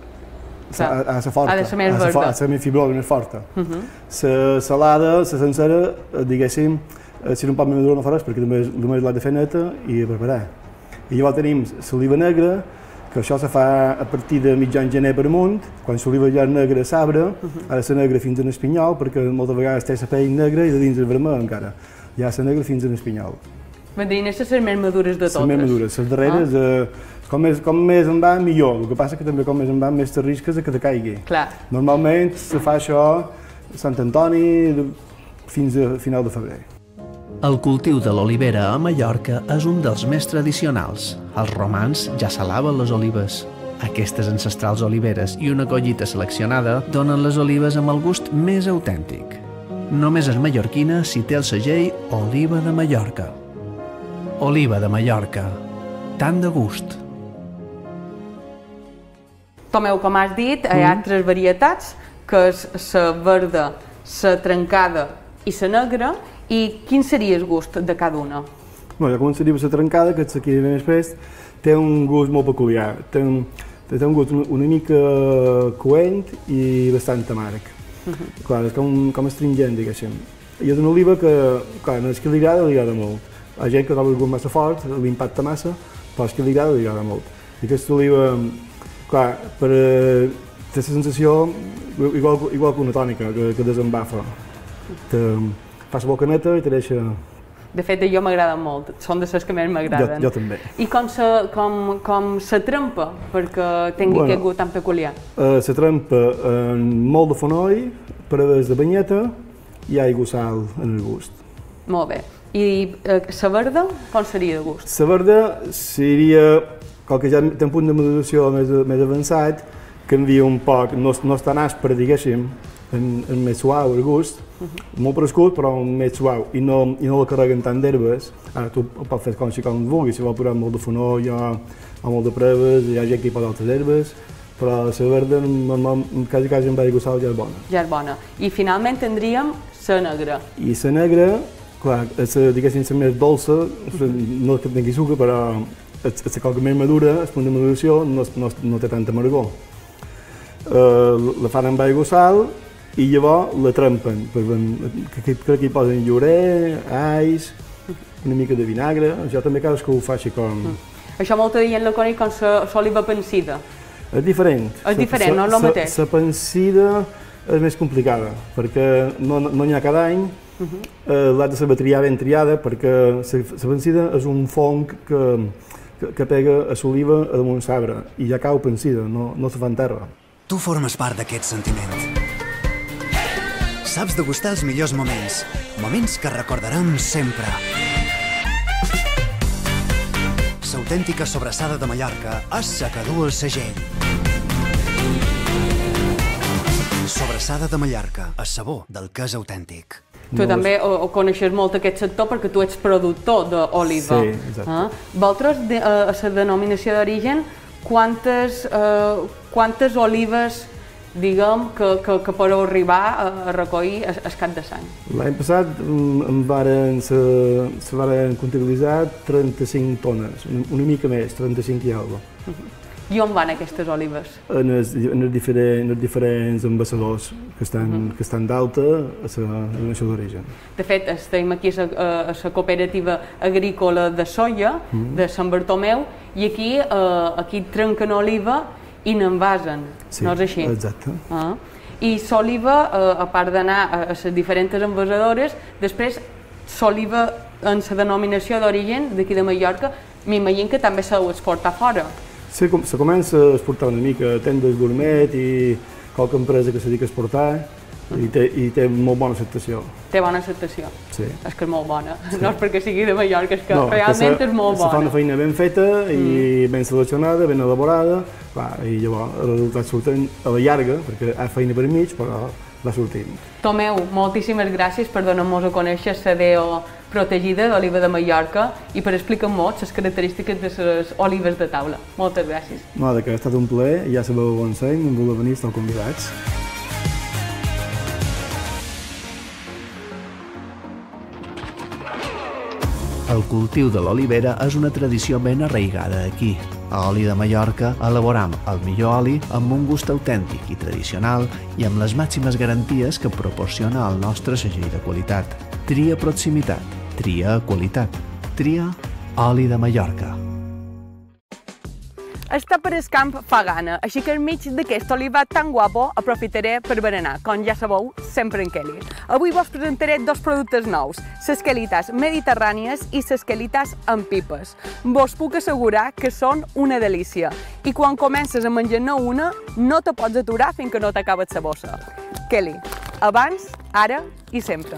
[SPEAKER 8] Ha, ha de ser forta,
[SPEAKER 2] ha de ser més
[SPEAKER 8] ha de ser, ha de ser més fibrosa, més forta. La uh-huh. salada, la sencera, diguéssim, si no un poc més madura no fa res, perquè només, només l'ha de fer neta i preparar. I llavors tenim l'oliva negra, que això se fa a partir de mitjan gener per amunt, quan l'oliva ja és negra s'abre, uh-huh. ha de ser negra fins a l'espinyol, perquè moltes vegades té la pell negra i de dins és vermell encara. Ja ha de ser negra fins a l'espinyol.
[SPEAKER 2] Madrines són les més madures de totes.
[SPEAKER 8] Les més madures, les darreres, ah. eh, com, més, com més en va, millor. El que passa que també com més en va, més t'arrisques a que te caigui.
[SPEAKER 2] Clar.
[SPEAKER 8] Normalment se fa això a Sant Antoni fins a final de febrer.
[SPEAKER 6] El cultiu de l'olivera a Mallorca és un dels més tradicionals. Els romans ja salaven les olives. Aquestes ancestrals oliveres i una collita seleccionada donen les olives amb el gust més autèntic. Només és mallorquina si té el segell Oliva de Mallorca. Oliva de Mallorca. Tant de gust.
[SPEAKER 2] Tomeu, com has dit, hi ha tres varietats, que és la verda, la trencada i la negra. I quin seria el gust de cada una?
[SPEAKER 8] Bé, ja començaria per la trencada, que és la que ve més prest, té un gust molt peculiar. Té un, té un gust una mica coent i bastant amarg. Uh -huh. Clar, és com, com astringent, diguéssim. I és una oliva que, clar, no és que li agrada, li agrada molt. Hi ha gent que troba el gust massa fort, l'impacta massa, però és que li agrada, li agrada molt. I aquesta oliva, clar, per, té la sensació igual, igual que una tònica, que, que desembafa. Té, fa la boca neta i te deixa...
[SPEAKER 2] De fet, jo m'agrada molt, són de les que més m'agraden.
[SPEAKER 8] Jo, jo també.
[SPEAKER 2] I com se, com, com se trempa perquè tingui bueno, aquest gust tan peculiar?
[SPEAKER 8] Uh, se trempa en molt de fonoll, parades de banyeta i aigua sal en el gust.
[SPEAKER 2] Molt bé. I la verda, com seria de gust?
[SPEAKER 8] La verda seria, com que ja té un punt de maduració més, més avançat, canvia un poc, no, no és tan aspre, diguéssim, és més suau el gust, uh -huh. molt prescut però més suau, i no, i no la carreguen tant d'herbes. Ara tu ho pots fer com si com vulguis, si vol posar molt de fonó o, o molt de preves, hi ha gent que hi posa altres herbes, però la verda, quasi quasi amb aigua sal ja és bona.
[SPEAKER 2] Ja és bona. I finalment tindríem la negra.
[SPEAKER 8] I la negra, clar, és, diguéssim, la més dolça, no que tingui sucre, però és la cosa més madura, el punt de maduració no, no, no té tanta amargor. Uh, la fan amb aigua sal i llavors la trempen. Crec que hi posen llorer, ais, una mica de vinagre, això també cadascú ho fa així com... Mm.
[SPEAKER 2] Això molta gent la coneix com l'oliva pansida.
[SPEAKER 8] És diferent.
[SPEAKER 2] És diferent, no és el mateix.
[SPEAKER 8] La pansida és més complicada, perquè no n'hi ha cada any, uh -huh. uh, l'has de saber triar ben triada, perquè la pansida és un fong que, que, que pega a l'oliva a damunt l'arbre i ja cau pansida, no, no se fa en terra.
[SPEAKER 4] Tu formes part d'aquest sentiment. Saps degustar els millors moments, moments que recordarem sempre. L'autèntica sobrassada de Mallorca és la que du el segell. Sobrassada de Mallorca, el sabor del que és autèntic.
[SPEAKER 2] Tu també ho, ho coneixes molt aquest sector perquè tu ets productor d'oliva.
[SPEAKER 8] Sí, exacte.
[SPEAKER 2] Eh? Vosaltres, de, a la denominació d'origen, quantes, eh, quantes olives, diguem, que, que, que podeu arribar a, a recollir al cap de l'any?
[SPEAKER 8] L'any passat em varen, se, se varen comptabilitzar trenta-cinc tones, una, una mica més, trenta-cinc i alguna cosa.
[SPEAKER 2] Uh-huh. I on van aquestes olives?
[SPEAKER 8] En els, en els, diferents, els diferents ambassadors que estan, uh-huh. que estan d'alta a la nació d'origen.
[SPEAKER 2] De fet, estem aquí a la cooperativa agrícola de soia, uh-huh. de Sant Bartomeu, i aquí, eh, aquí trenquen oliva i n'envasen,
[SPEAKER 8] sí,
[SPEAKER 2] no és així?
[SPEAKER 8] Exacte.
[SPEAKER 2] Ah. I l'oliva, eh, a part d'anar a les diferents envasadores, després l'oliva en la denominació d'origen d'aquí de Mallorca, m'imagino que també s'ha d'exportar fora.
[SPEAKER 8] Sí, se comença a exportar una mica, tendes gourmet i qualque empresa que se dedica a exportar i té, i té molt bona acceptació.
[SPEAKER 2] Té bona acceptació?
[SPEAKER 8] Sí.
[SPEAKER 2] És que és molt bona, sí. No és perquè sigui de Mallorca, és que
[SPEAKER 8] no,
[SPEAKER 2] realment
[SPEAKER 8] que se,
[SPEAKER 2] és molt bona.
[SPEAKER 8] Se fa una feina ben feta i mm. ben seleccionada, ben elaborada, clar, i llavors els resultats surten a la llarga, perquè hi ha feina per mig, però va sortint.
[SPEAKER 2] Tomeu, moltíssimes gràcies per donar-nos a conèixer la D O protegida d'oliva de Mallorca i per explicar-nos les característiques de les olives de taula. Moltes gràcies.
[SPEAKER 8] No, que ha estat un plaer, ja sabeu on som, on voleu venir, esteu convidats.
[SPEAKER 6] El cultiu de l'olivera és una tradició ben arraigada aquí. A Oli de Mallorca elaboram el millor oli amb un gust autèntic i tradicional i amb les màximes garanties que proporciona el nostre segell de qualitat. Tria proximitat, tria qualitat, tria Oli de Mallorca.
[SPEAKER 2] Estar per el camp fa gana, així que enmig d'aquest olivat tan guapo aprofitaré per berenar, com ja sabeu, sempre en Kelly. Avui vos presentaré dos productes nous, les quelites mediterrànies i les quelites amb pipes. Vos puc assegurar que són una delícia i quan comences a menjar-ne una no te pots aturar fins que no t'acabes la bossa. Kelly, abans, ara i sempre.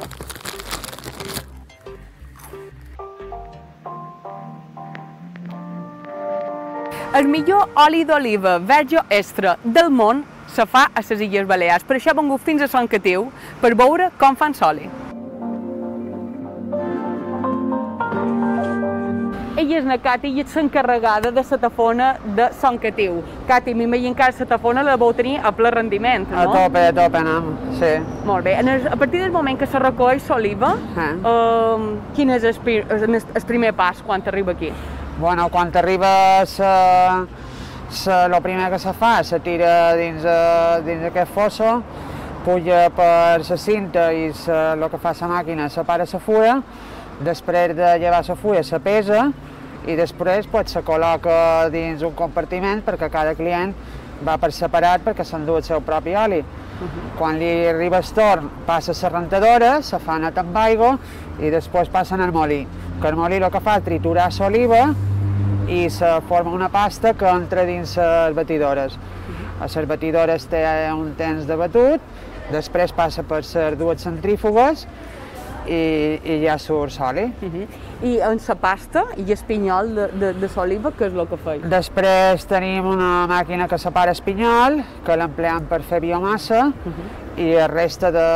[SPEAKER 2] El millor oli d'oliva verge extra del món se fa a les Illes Balears. Per això he vengut fins a Sant Catiu per veure com fan l'oli. Ella és la Cati i és l'encarregada de la tafona de Sant Catiu. Cati, m'imagino que la tafona la vau tenir a ple rendiment, no?
[SPEAKER 9] A tope, a tope, anem, sí.
[SPEAKER 2] Molt bé. A partir del moment que se recull l'oliva, eh. eh, quin és el, el primer pas quan t'arriba aquí?
[SPEAKER 9] Bueno, quan arriba el primer que se fa, se tira dins, dins aquest fosso, puja per la cinta i el que fa la màquina separa la fulla, després de llevar la fulla se pesa i després pues, se col·loca dins un compartiment perquè cada client va per separat perquè s'endú el seu propi oli. Uh-huh. Quan li arriba el torn, passa la rentadora, se fa net amb aigua i després passen al molí. Que el molí el que fa és triturar l'oliva i se forma una pasta que entra dins les batidores. A les batidores té un temps de batut, després passa per les dues centrífugues i, i ja surt l'oli.
[SPEAKER 2] Uh -huh. I en la pasta i el pinyol de, de, de l'oliva, què és el que feia?
[SPEAKER 9] Després tenim una màquina que separa el pinyol, que l'empleam per fer biomassa, uh -huh. i el reste de,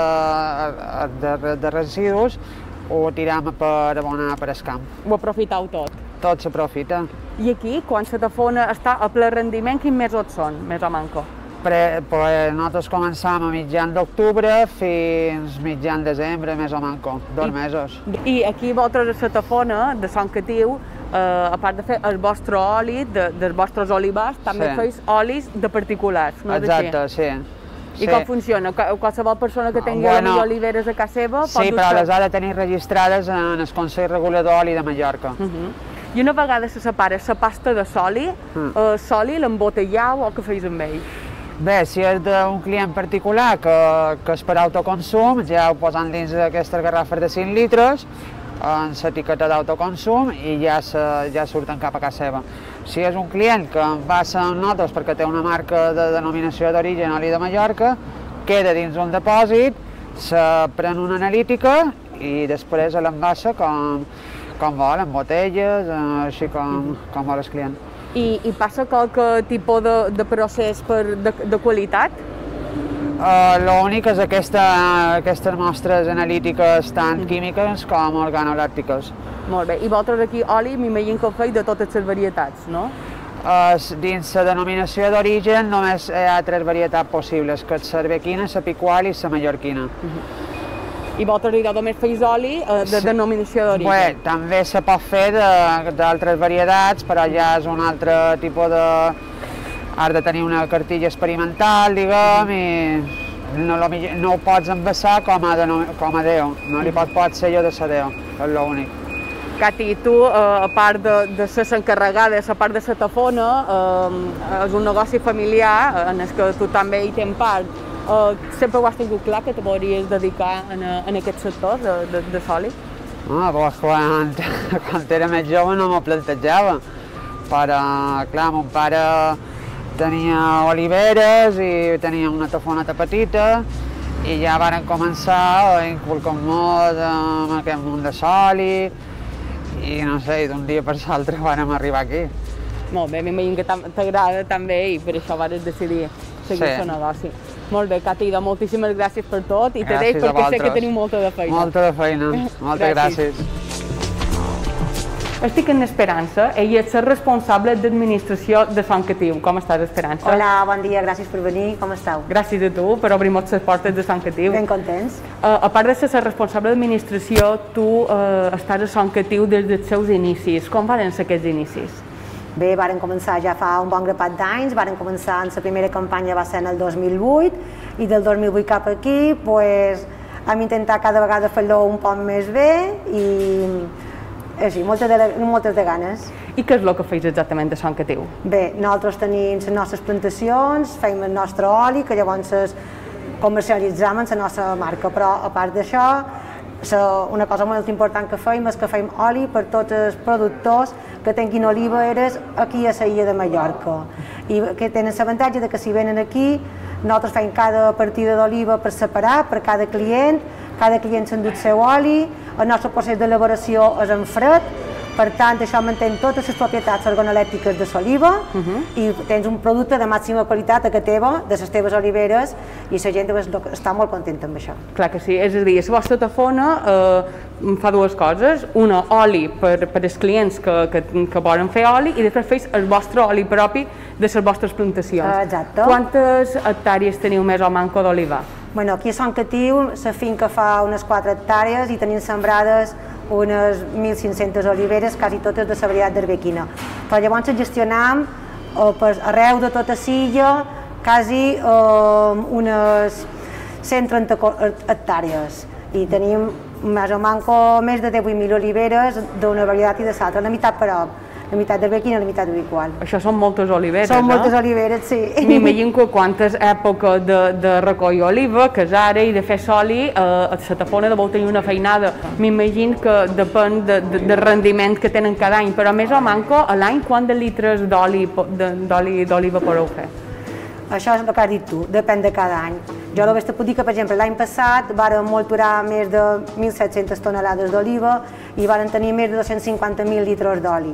[SPEAKER 9] de, de residus ho tiram per abonar per el camp.
[SPEAKER 2] Ho aprofitau tot?
[SPEAKER 9] Tot s'aprofita.
[SPEAKER 2] I aquí, quan la tafona està a ple rendiment, quins mesos són, més o manco?
[SPEAKER 9] Pre, pues, nosaltres començam a mitjan d'octubre fins mitjan desembre, més o manco, dos I, mesos.
[SPEAKER 2] I aquí vosaltres a la tafona de Sant Catiu, eh, a part de fer el vostre oli, de, dels vostres olivars, també sí. feis olis de particulars, no?
[SPEAKER 9] Exacte, sí.
[SPEAKER 2] I
[SPEAKER 9] sí.
[SPEAKER 2] com funciona? Qualsevol persona que tingui bueno, oliveres a casa seva pot
[SPEAKER 9] Sí, però les ha de tenir registrades en el Consell Regulador d'Oli de Mallorca.
[SPEAKER 2] Uh -huh. I una vegada se separa la pasta de l'oli, uh. eh, l'oli l'embotellau o què feis amb ell?
[SPEAKER 9] Bé, si és d'un client particular que, que és per autoconsum, ja ho posem dins d'aquestes garrafes de cinc litres, en l'etiqueta d'autoconsum i ja, se, ja surten cap a casa seva. Si és un client que en passa amb nosaltres perquè té una marca de denominació d'origen Oli de Mallorca, queda dins un depòsit, se pren una analítica i després l'envassa com, com vol, en botelles, així com, com vol el client.
[SPEAKER 2] I, i passa qualque tipus de, de procés per, de, de qualitat?
[SPEAKER 9] Uh, L'únic és aquesta, aquestes mostres analítiques tant mm. químiques com organolèptiques.
[SPEAKER 2] Molt bé. I vosaltres aquí oli m'imagino que ho feu de totes les varietats, no?
[SPEAKER 9] Uh, dins la denominació d'origen només hi ha tres varietats possibles, que és l'arbequina, la picual i la mallorquina. Uh
[SPEAKER 2] -huh. I vosaltres només feis oli uh, de sí. denominació d'origen?
[SPEAKER 9] Bé, també se pot fer d'altres varietats, però ja és un altre tipus de... Has de tenir una cartilla experimental, diguem, i no, lo, no ho pots envasar com a, de, com a Déu, no li pots pot ser jo de ser Déu, és l'únic.
[SPEAKER 2] Cati, tu, a part de, de ser l'encarregada, a part de la tafona, eh, és un negoci familiar en el que tu també hi tens part. Eh, sempre ho has tingut clar que te podries dedicar en, en aquest sector de, de, de l'oli?
[SPEAKER 9] Ah, doncs quan, quan era més jove no m'ho plantejava, però clar, mon pare tenia oliveres i tenia una tafoneta petita i ja varen començar a inculcar molt en aquest món de l'oli i no sé, d'un dia per l'altre vàrem arribar aquí.
[SPEAKER 2] Molt bé, m'imagino que t'agrada també i per això vares decidir seguir el sí. negoci. Molt bé, Cati, moltíssimes gràcies per tot i te deix perquè sé que teniu molta de feina.
[SPEAKER 9] Molta de feina, moltes gràcies. gràcies.
[SPEAKER 2] Estic en Esperança, ella és la responsable d'administració de Sant Catiu. Com estàs, Esperança?
[SPEAKER 10] Hola, bon dia, gràcies per venir, com esteu?
[SPEAKER 2] Gràcies a tu per obrir moltes portes de Sant Catiu.
[SPEAKER 10] Ben contents.
[SPEAKER 2] Uh, a part de ser la responsable d'administració, tu uh, estàs a Sant Catiu des dels seus inicis. Com van ser aquests inicis?
[SPEAKER 10] Bé, varen començar ja fa un bon grapat d'anys, varen començar en la primera campanya va ser en el dos mil vuit i del dos mil vuit cap aquí pues, hem intentat cada vegada fer-lo un poc més bé i així, moltes de, moltes de ganes.
[SPEAKER 2] I què és el que feis exactament a Sant Catiu?
[SPEAKER 10] Bé, nosaltres tenim les nostres plantacions, feim el nostre oli, que llavors comercialitzam en la nostra marca, però a part d'això, una cosa molt important que feim és que feim oli per tots els productors que tinguin oliveres aquí a la illa de Mallorca. I que tenen l'avantatge que si venen aquí, nosaltres fem cada partida d'oliva per separar, per cada client, cada client s'endú el seu oli, el nostre procés d'elaboració és en fred, per tant això mantén totes les propietats organolèptiques de l'oliva uh-huh. i tens un producte de màxima qualitat a casa teva, de les teves oliveres, i la gent està molt contenta amb això.
[SPEAKER 2] Clar que sí, és a dir, la vostra tafona eh, fa dues coses, una, oli per, per als clients que, que, que volen fer oli i després feis el vostre oli propi de les vostres plantacions.
[SPEAKER 10] Exacte.
[SPEAKER 2] Quantes hectàrees teniu més o manco d'olivar?
[SPEAKER 10] Bueno, aquí a Sant Catiu la finca fa unes quatre hectàrees i tenim sembrades unes mil cinc-centes oliveres, quasi totes de la varietat d'arbequina. Però llavors gestionam eh, arreu de tota l'illa quasi eh, unes cent trenta hectàrees i tenim més o manco més de divuit mil oliveres d'una varietat i de l'altra, la meitat però la meitat d'arbequina i la meitat d'ubiqual.
[SPEAKER 2] Això són moltes oliveres,
[SPEAKER 10] són
[SPEAKER 2] no?
[SPEAKER 10] Són moltes oliveres, sí.
[SPEAKER 2] M'imagino que quantes èpoques de, de recollir oliva, que és ara, i de fer oli, eh, a la tafona de vol tenir una feinada. M'imagino que depèn de, de, del rendiment que tenen cada any, però més o manco a l'any quant de litres d'oli d'oliva podeu fer?
[SPEAKER 10] Això és el que has dit tu, depèn de cada any. Jo només te puc dir que, per exemple, l'any passat varen molturar més de mil set-centes tonelades d'oliva i varen tenir més de dos-cents cinquanta mil litres d'oli.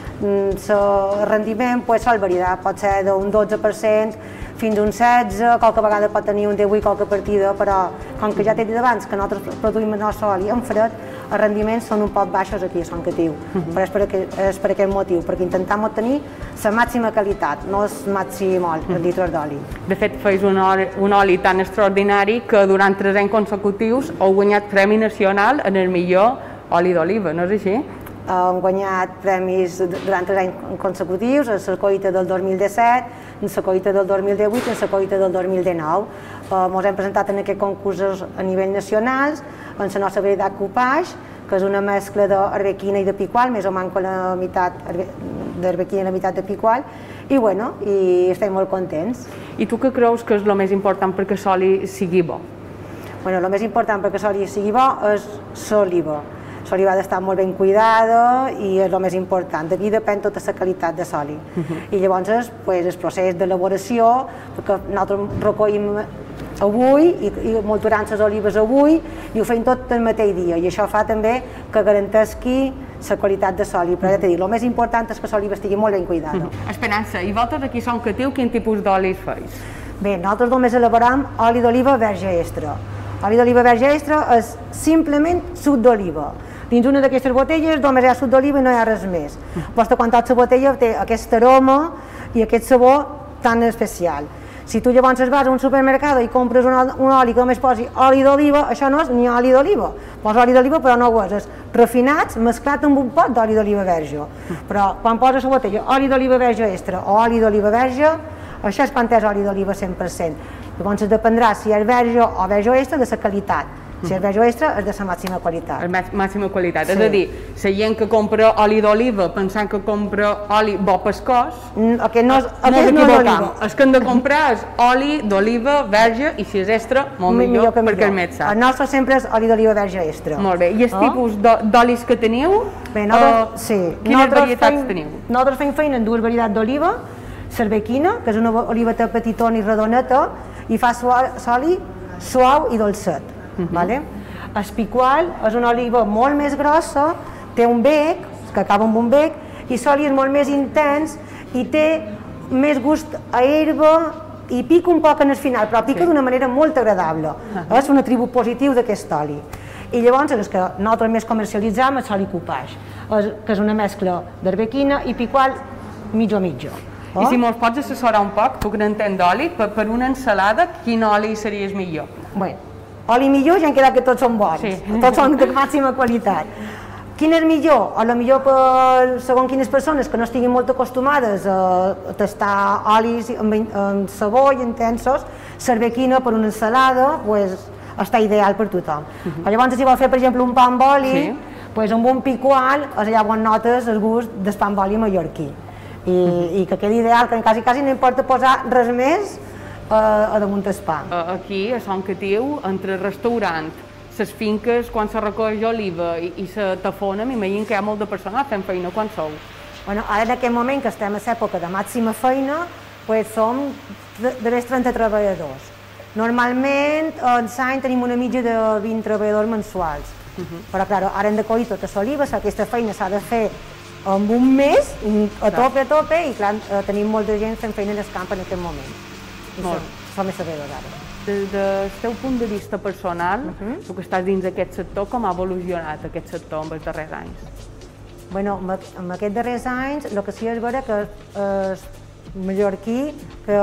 [SPEAKER 10] El rendiment sol variar, pot ser d'un dotze per cent fins a un setze per cent, qualque vegada pot tenir un divuit per cent qualque partida, però com que ja t'he dit abans que nosaltres produïm el nostre oli en fred, els rendiments són un poc baixos aquí a Sant Catiu, però és per, aquest, és per aquest motiu, perquè intentem obtenir la màxima qualitat, no el màxim litres d'oli.
[SPEAKER 2] De fet, feis un oli, un oli tan extraordinari que durant tres anys consecutius heu guanyat Premi Nacional en el millor oli d'oliva, no és així?
[SPEAKER 10] Hem guanyat premis durant tres anys consecutius, en la collita del dos mil disset, en la collita del dos mil divuit i en la collita del dos mil dinou. Ens hem presentat en aquests concursos a nivell nacionals, en la nostra varietat Coupage, que és una mescla d'arbequina i de picual, més o menys la meitat d'arbequina i la meitat de picual, i bueno, i estem molt contents.
[SPEAKER 2] I tu què creus que és el més important perquè l'oli sigui bo?
[SPEAKER 10] Bueno, el més important perquè l'oli sigui bo és l'oliva. L'oliva ha d'estar molt ben cuidada i és el més important. D'aquí depèn tota la qualitat de l'oli. I llavors el procés d'elaboració, perquè nosaltres recollim avui i molturant les olives avui i ho fem tot el mateix dia i això fa també que garanteixi la qualitat de l'oli. Però ja t'he dit, el més important és que l'oliva estigui molt ben cuidada.
[SPEAKER 2] Esperança, i vosaltres aquí a Sant Catiu quin tipus d'olis feis?
[SPEAKER 10] Bé, nosaltres només elaborem oli d'oliva verge extra. L'oli d'oliva verge extra és simplement suc d'oliva. Dins una d'aquestes botelles només hi ha suc d'oliva i no hi ha res més. Però quan tota la botella té aquest aroma i aquest sabor tan especial. Si tu llavors vas a un supermercat i compres un oli que només posi oli d'oliva, això no és ni oli d'oliva. Posa oli d'oliva però no ho és, és refinat, mesclat amb un pot d'oli d'oliva verge. Però quan poses a la botella oli d'oliva verge extra o oli d'oliva verge, això és quan és oli d'oliva cent per cent. Llavors dependrà si és verge o verge extra de la qualitat. Si és verge extra és de la màxima qualitat.
[SPEAKER 2] La màxima qualitat, és a dir, la gent que compra oli d'oliva pensant que compra oli bo pescós,
[SPEAKER 10] aquest no és
[SPEAKER 2] d'oliva. El que hem de comprar és oli d'oliva verge i si és extra, molt millor perquè és més sa.
[SPEAKER 10] El nostre sempre és oli d'oliva verge extra.
[SPEAKER 2] Molt bé, i els tipus d'olis que teniu?
[SPEAKER 10] Bé, nosaltres, sí.
[SPEAKER 2] Quines varietats teniu?
[SPEAKER 10] Nosaltres fem feina en dues varietats d'oliva, cervequina, que és una oliveta petitona i redoneta, i fa oli suau i dolcet. El picual és una oliva molt més grossa, té un bec, que acaba amb un bec, i l'oli és molt més intens i té més gust a herba i pica un poc en el final, però pica d'una manera molt agradable. És un atribut positiu d'aquest oli. I llavors el que nosaltres més comercialitzem és l'oli Coupage, que és una mescla d'arbequina i picual mitja mitja.
[SPEAKER 2] I si mos pots assessorar un poc, tu que n'entens d'oli, per una ensalada, quin oli seria el millor?
[SPEAKER 10] Bé, oli millor ja hem quedat que tots són bons, tots són de màxima qualitat. Quin és millor? A lo millor per segons quines persones que no estiguin molt acostumades a tastar olis amb sabor i intensos, cervequina per una ensalada està ideal per tothom. Llavors si vol fer per exemple un pa amb oli, amb un picual és allà on notes el gust del pa amb oli mallorquí i que quedi ideal, que quasi quasi no importa posar res més a damunt del pa.
[SPEAKER 2] Aquí, a Sant Catiu, entre el restaurant, les finques, quan se recoll oliva i la tafona, m'imagino que hi ha molt de personal fent feina. Quan sou?
[SPEAKER 10] Ara, en aquest moment, que estem a l'època de màxima feina, som de més trenta treballadors. Normalment, en l'any tenim una mitja de vint treballadors mensuals. Però, clar, ara hem de collir tota l'oliva, aquesta feina s'ha de fer en un mes, a tope, a tope, i clar, tenim molta gent fent feina en el camp en aquest moment. Som més treballadors ara.
[SPEAKER 2] Des del teu punt de vista personal, tu que estàs dins d'aquest sector, com ha evolucionat aquest sector en els darrers anys?
[SPEAKER 10] Bé, en aquests darrers anys el que sí és vera que és mallorquí, que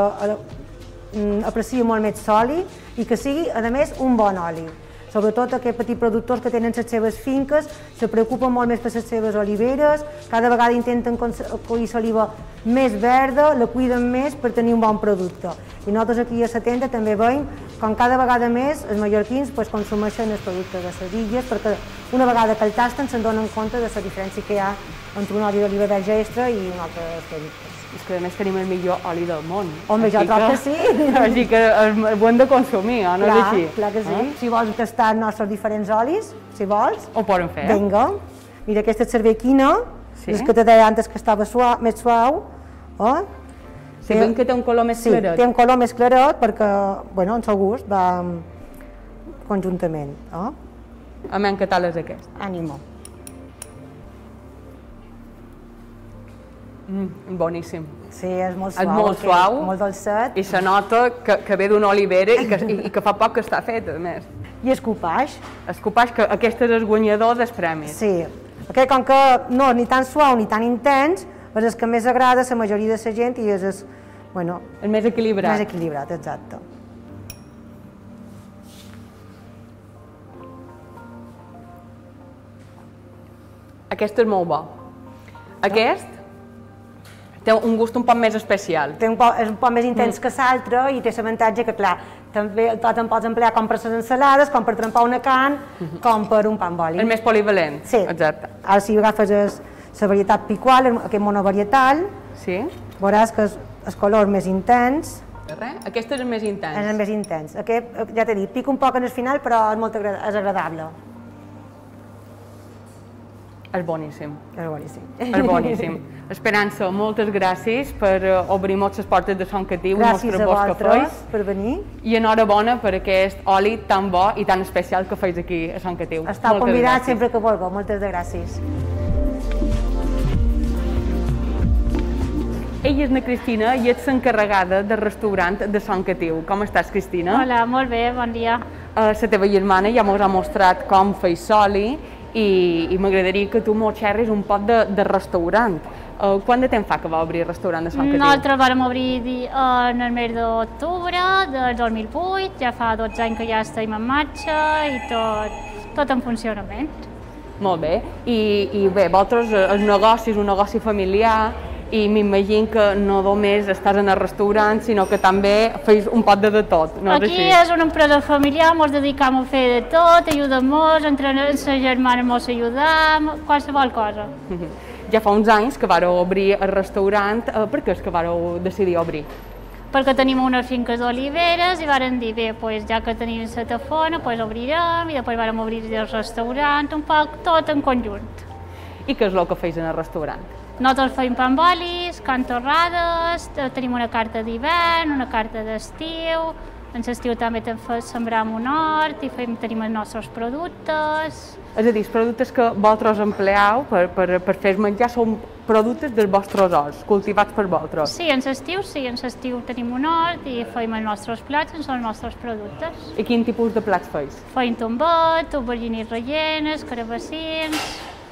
[SPEAKER 10] aprecia molt més l'oli i que sigui, a més, un bon oli. Sobretot aquests petits productors que tenen les seves finques se preocupen molt més per les seves oliveres, cada vegada intenten collir l'oliva més verda, la cuiden més per tenir un bon producte. I nosaltres aquí a la tenda també veiem com cada vegada més els mallorquins consumeixen els productes de les illes perquè una vegada que el tasten se'n donen compte de la diferència que hi ha entre un oli d'oliva verge extra i un altre producte.
[SPEAKER 2] És que a més tenim el millor oli del món.
[SPEAKER 10] Home, jo trobo que sí.
[SPEAKER 2] Així que ho hem de consumir, no és així?
[SPEAKER 10] Clar que sí. Si vols tastar els nostres diferents olis, si vols...
[SPEAKER 2] Ho podem fer.
[SPEAKER 10] Vinga. Mira, aquesta cervequina, és que te deia antes que estava més suau.
[SPEAKER 2] Si veiem que té un color més claret.
[SPEAKER 10] Sí, té un color més claret perquè, bueno, el seu gust va conjuntament.
[SPEAKER 2] A mi què tal és aquest?
[SPEAKER 10] Ànimo.
[SPEAKER 2] Boníssim.
[SPEAKER 10] Sí, és molt suau.
[SPEAKER 2] És molt suau.
[SPEAKER 10] Molt dolcet.
[SPEAKER 2] I se nota que ve d'una olivera i que fa poc que està fet, a més.
[SPEAKER 10] I el copaix.
[SPEAKER 2] El copaix, que aquest és el guanyador dels premis.
[SPEAKER 10] Sí. Aquest, com que no és ni tan suau ni tan intens, és el que més agrada a la majoria de la gent i és el, bueno,
[SPEAKER 2] el més equilibrat.
[SPEAKER 10] Més equilibrat, exacte.
[SPEAKER 2] Aquest és molt bo. Aquest té un gust un poc més especial.
[SPEAKER 10] Té un poc, és un poc més intens que l'altre i té l'avantatge que, clar, també tot en pots emplear com per les ensalades, com per trempar una carn, com per un pa amb oli.
[SPEAKER 2] És més polivalent.
[SPEAKER 10] Sí.
[SPEAKER 2] Exacte.
[SPEAKER 10] Ara si agafes la varietat picual, aquest monovarietal,
[SPEAKER 2] sí.
[SPEAKER 10] Veuràs que és el color més intens.
[SPEAKER 2] Aquest és el més intens.
[SPEAKER 10] És el més intens. Aquest, ja t'he dit, pica un poc en el final, però és molt és agradable.
[SPEAKER 2] És boníssim.
[SPEAKER 10] És boníssim.
[SPEAKER 2] És boníssim. Esperança, moltes gràcies per obrir moltes portes de Son Catiu,
[SPEAKER 10] gràcies
[SPEAKER 2] a
[SPEAKER 10] vosaltres per venir.
[SPEAKER 2] I enhorabona per aquest oli tan bo i tan especial que feis aquí a Son Catiu.
[SPEAKER 10] Estau convidats sempre que vulgueu. Moltes gràcies.
[SPEAKER 2] Ella és na Cristina i ets l'encarregada del restaurant de Son Catiu. Com estàs, Cristina?
[SPEAKER 11] Hola, molt bé, bon dia.
[SPEAKER 2] La teva germana ja ens ha mostrat com feis l'oli i, i m'agradaria que tu m'ho xerris un poc de, de restaurant. Uh, quant de temps fa que va obrir el restaurant de Son Catiu?
[SPEAKER 11] Nosaltres vam obrir en el mes d'octubre del dos mil vuit, ja fa dotze anys que ja estem en marxa i tot, tot en funcionament.
[SPEAKER 2] Molt bé, i, i bé, vosaltres el negoci és un negoci familiar i m'imagino que no només estàs en el restaurant, sinó que també feis un pot de, de tot, no és
[SPEAKER 11] Aquí
[SPEAKER 2] així?
[SPEAKER 11] és una empresa familiar, ens dedicam a fer de tot, ajudem molts, entre les germanes ens ajudam, qualsevol cosa.
[SPEAKER 2] Ja fa uns anys que vareu obrir el restaurant, eh, per què és que vareu decidir obrir?
[SPEAKER 11] Perquè tenim unes finques d'oliveres i varen dir, bé, pues, ja que tenim la tafona, pues, obrirem, i després vàrem obrir el restaurant, un poc tot en conjunt.
[SPEAKER 2] I què és el que feis en el restaurant?
[SPEAKER 11] Nosaltres fem pa amb olis, cantorrades, tenim una carta d'hivern, una carta d'estiu, en l'estiu també sembrem un hort i fem, tenim els nostres productes.
[SPEAKER 2] És a dir, els productes que vosaltres empleeu per, per, per fer menjar són productes dels vostres horts, cultivats per vosaltres.
[SPEAKER 11] Sí, en l'estiu sí, en l'estiu tenim un hort i fem els nostres plats, són els nostres productes.
[SPEAKER 2] I quin tipus de plats feis?
[SPEAKER 11] Fem tombet, aubergines rellenes, carabassins,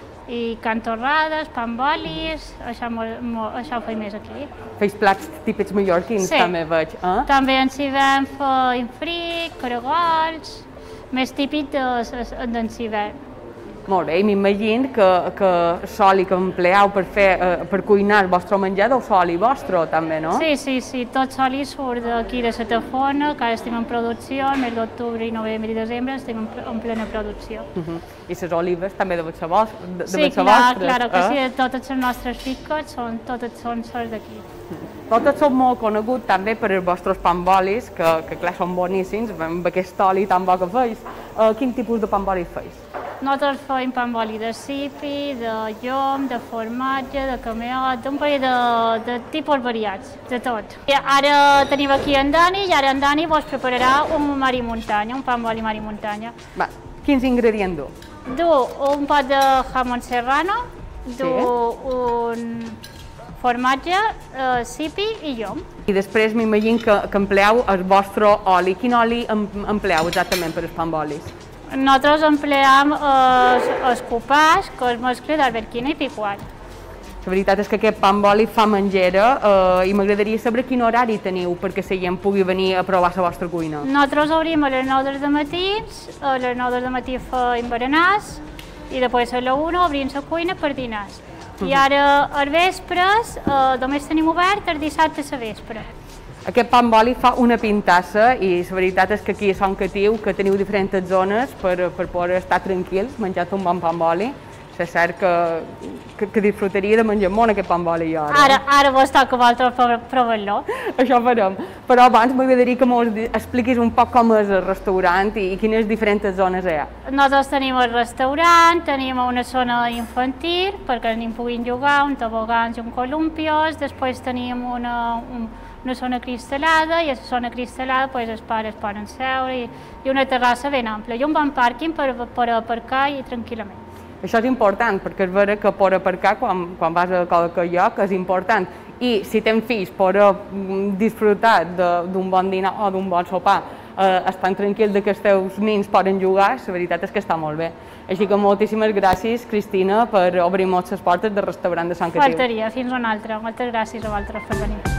[SPEAKER 11] i cantorrades, pa amb olis, això, això ho fem més aquí.
[SPEAKER 2] Feis plats típics mallorquins,
[SPEAKER 11] sí.
[SPEAKER 2] També veig. Eh?
[SPEAKER 11] També ens hi vam fer fric, caragols, més típic d'en Civert.
[SPEAKER 2] Molt bé, i m'imagino que, que l'oli que empleeu per, fer, eh, per cuinar el vostre menjar deu ser oli vostre també, no?
[SPEAKER 11] Sí, sí, sí, tot l'oli surt d'aquí de la Tafona, que ara estem en producció, el mes d'octubre i novembre i desembre estem en, en plena producció.
[SPEAKER 2] Uh -huh. I les olives també deuen ser vostres?
[SPEAKER 11] Sí, clar, clar que sí, totes les nostres finques són, totes són les d'aquí.
[SPEAKER 2] Vosaltres sou molt coneguts també per els vostres pa amb olis, que, que clar, són boníssims, amb aquest oli tan bo que feis. Uh, quin tipus de pa amb olis feis?
[SPEAKER 11] Nosaltres fem pa amb oli de cipi, de llom, de formatge, de camellot, d'un parell de, de tipus variats, de tot. I ara tenim aquí en Dani i ara en Dani vos prepararà un mar i muntanya, un pa amb oli mar i muntanya.
[SPEAKER 2] Va, quins ingredients du?
[SPEAKER 11] Du un pot de jamón serrano, du sí. un formatge, eh, cipi i llom.
[SPEAKER 2] I després m'imagino que, que empleeu el vostre oli. Quin oli empleeu exactament per els pa amb olis?
[SPEAKER 11] Nosaltres empleam el copaix, que és mescla d'alberquina i piquat.
[SPEAKER 2] La veritat és que aquest pa amb oli fa menjera eh, i m'agradaria saber quin horari teniu perquè la gent pugui venir a provar la vostra cuina.
[SPEAKER 11] Nosaltres obrim a les nou del matí, a les nou del matí fem berenars i després a la una obrim la cuina per dinars. I ara, als vespres, eh, només tenim obert el dissabte a la vespre.
[SPEAKER 2] Aquest pa amb oli fa una pintassa i la veritat és que aquí a Son Catiu, que teniu diferents zones per, per poder estar tranquils menjant un bon pa amb oli, és cert que, que, que disfrutaria de menjar molt aquest pa amb oli jo ara.
[SPEAKER 11] Ara, ara vos toca a vosaltres provar-lo.
[SPEAKER 2] Això farem. però abans m'agradaria que ens expliquis un poc com és el restaurant i quines diferents zones hi ha.
[SPEAKER 11] Nosaltres tenim el restaurant, tenim una zona infantil perquè n'hi puguin jugar, un tobogans i un columpios, després tenim una, un, una zona cristal·lada i a la zona cristal·lada pues, els pares poden seure i, i una terrassa ben ampla i un bon pàrquing per, per aparcar i tranquil·lament.
[SPEAKER 2] Això és important, perquè és vera que per aparcar quan, quan vas a qualsevol lloc és important. I si tens fills, poder disfrutar d'un bon dinar o d'un bon sopar, eh, estan tranquils que els teus nens poden jugar, la veritat és que està molt bé. Així que moltíssimes gràcies, Cristina, per obrir moltes portes del restaurant de Sant Catiu.
[SPEAKER 11] Faltaria, fins una altra. Moltes gràcies a vosaltres per venir.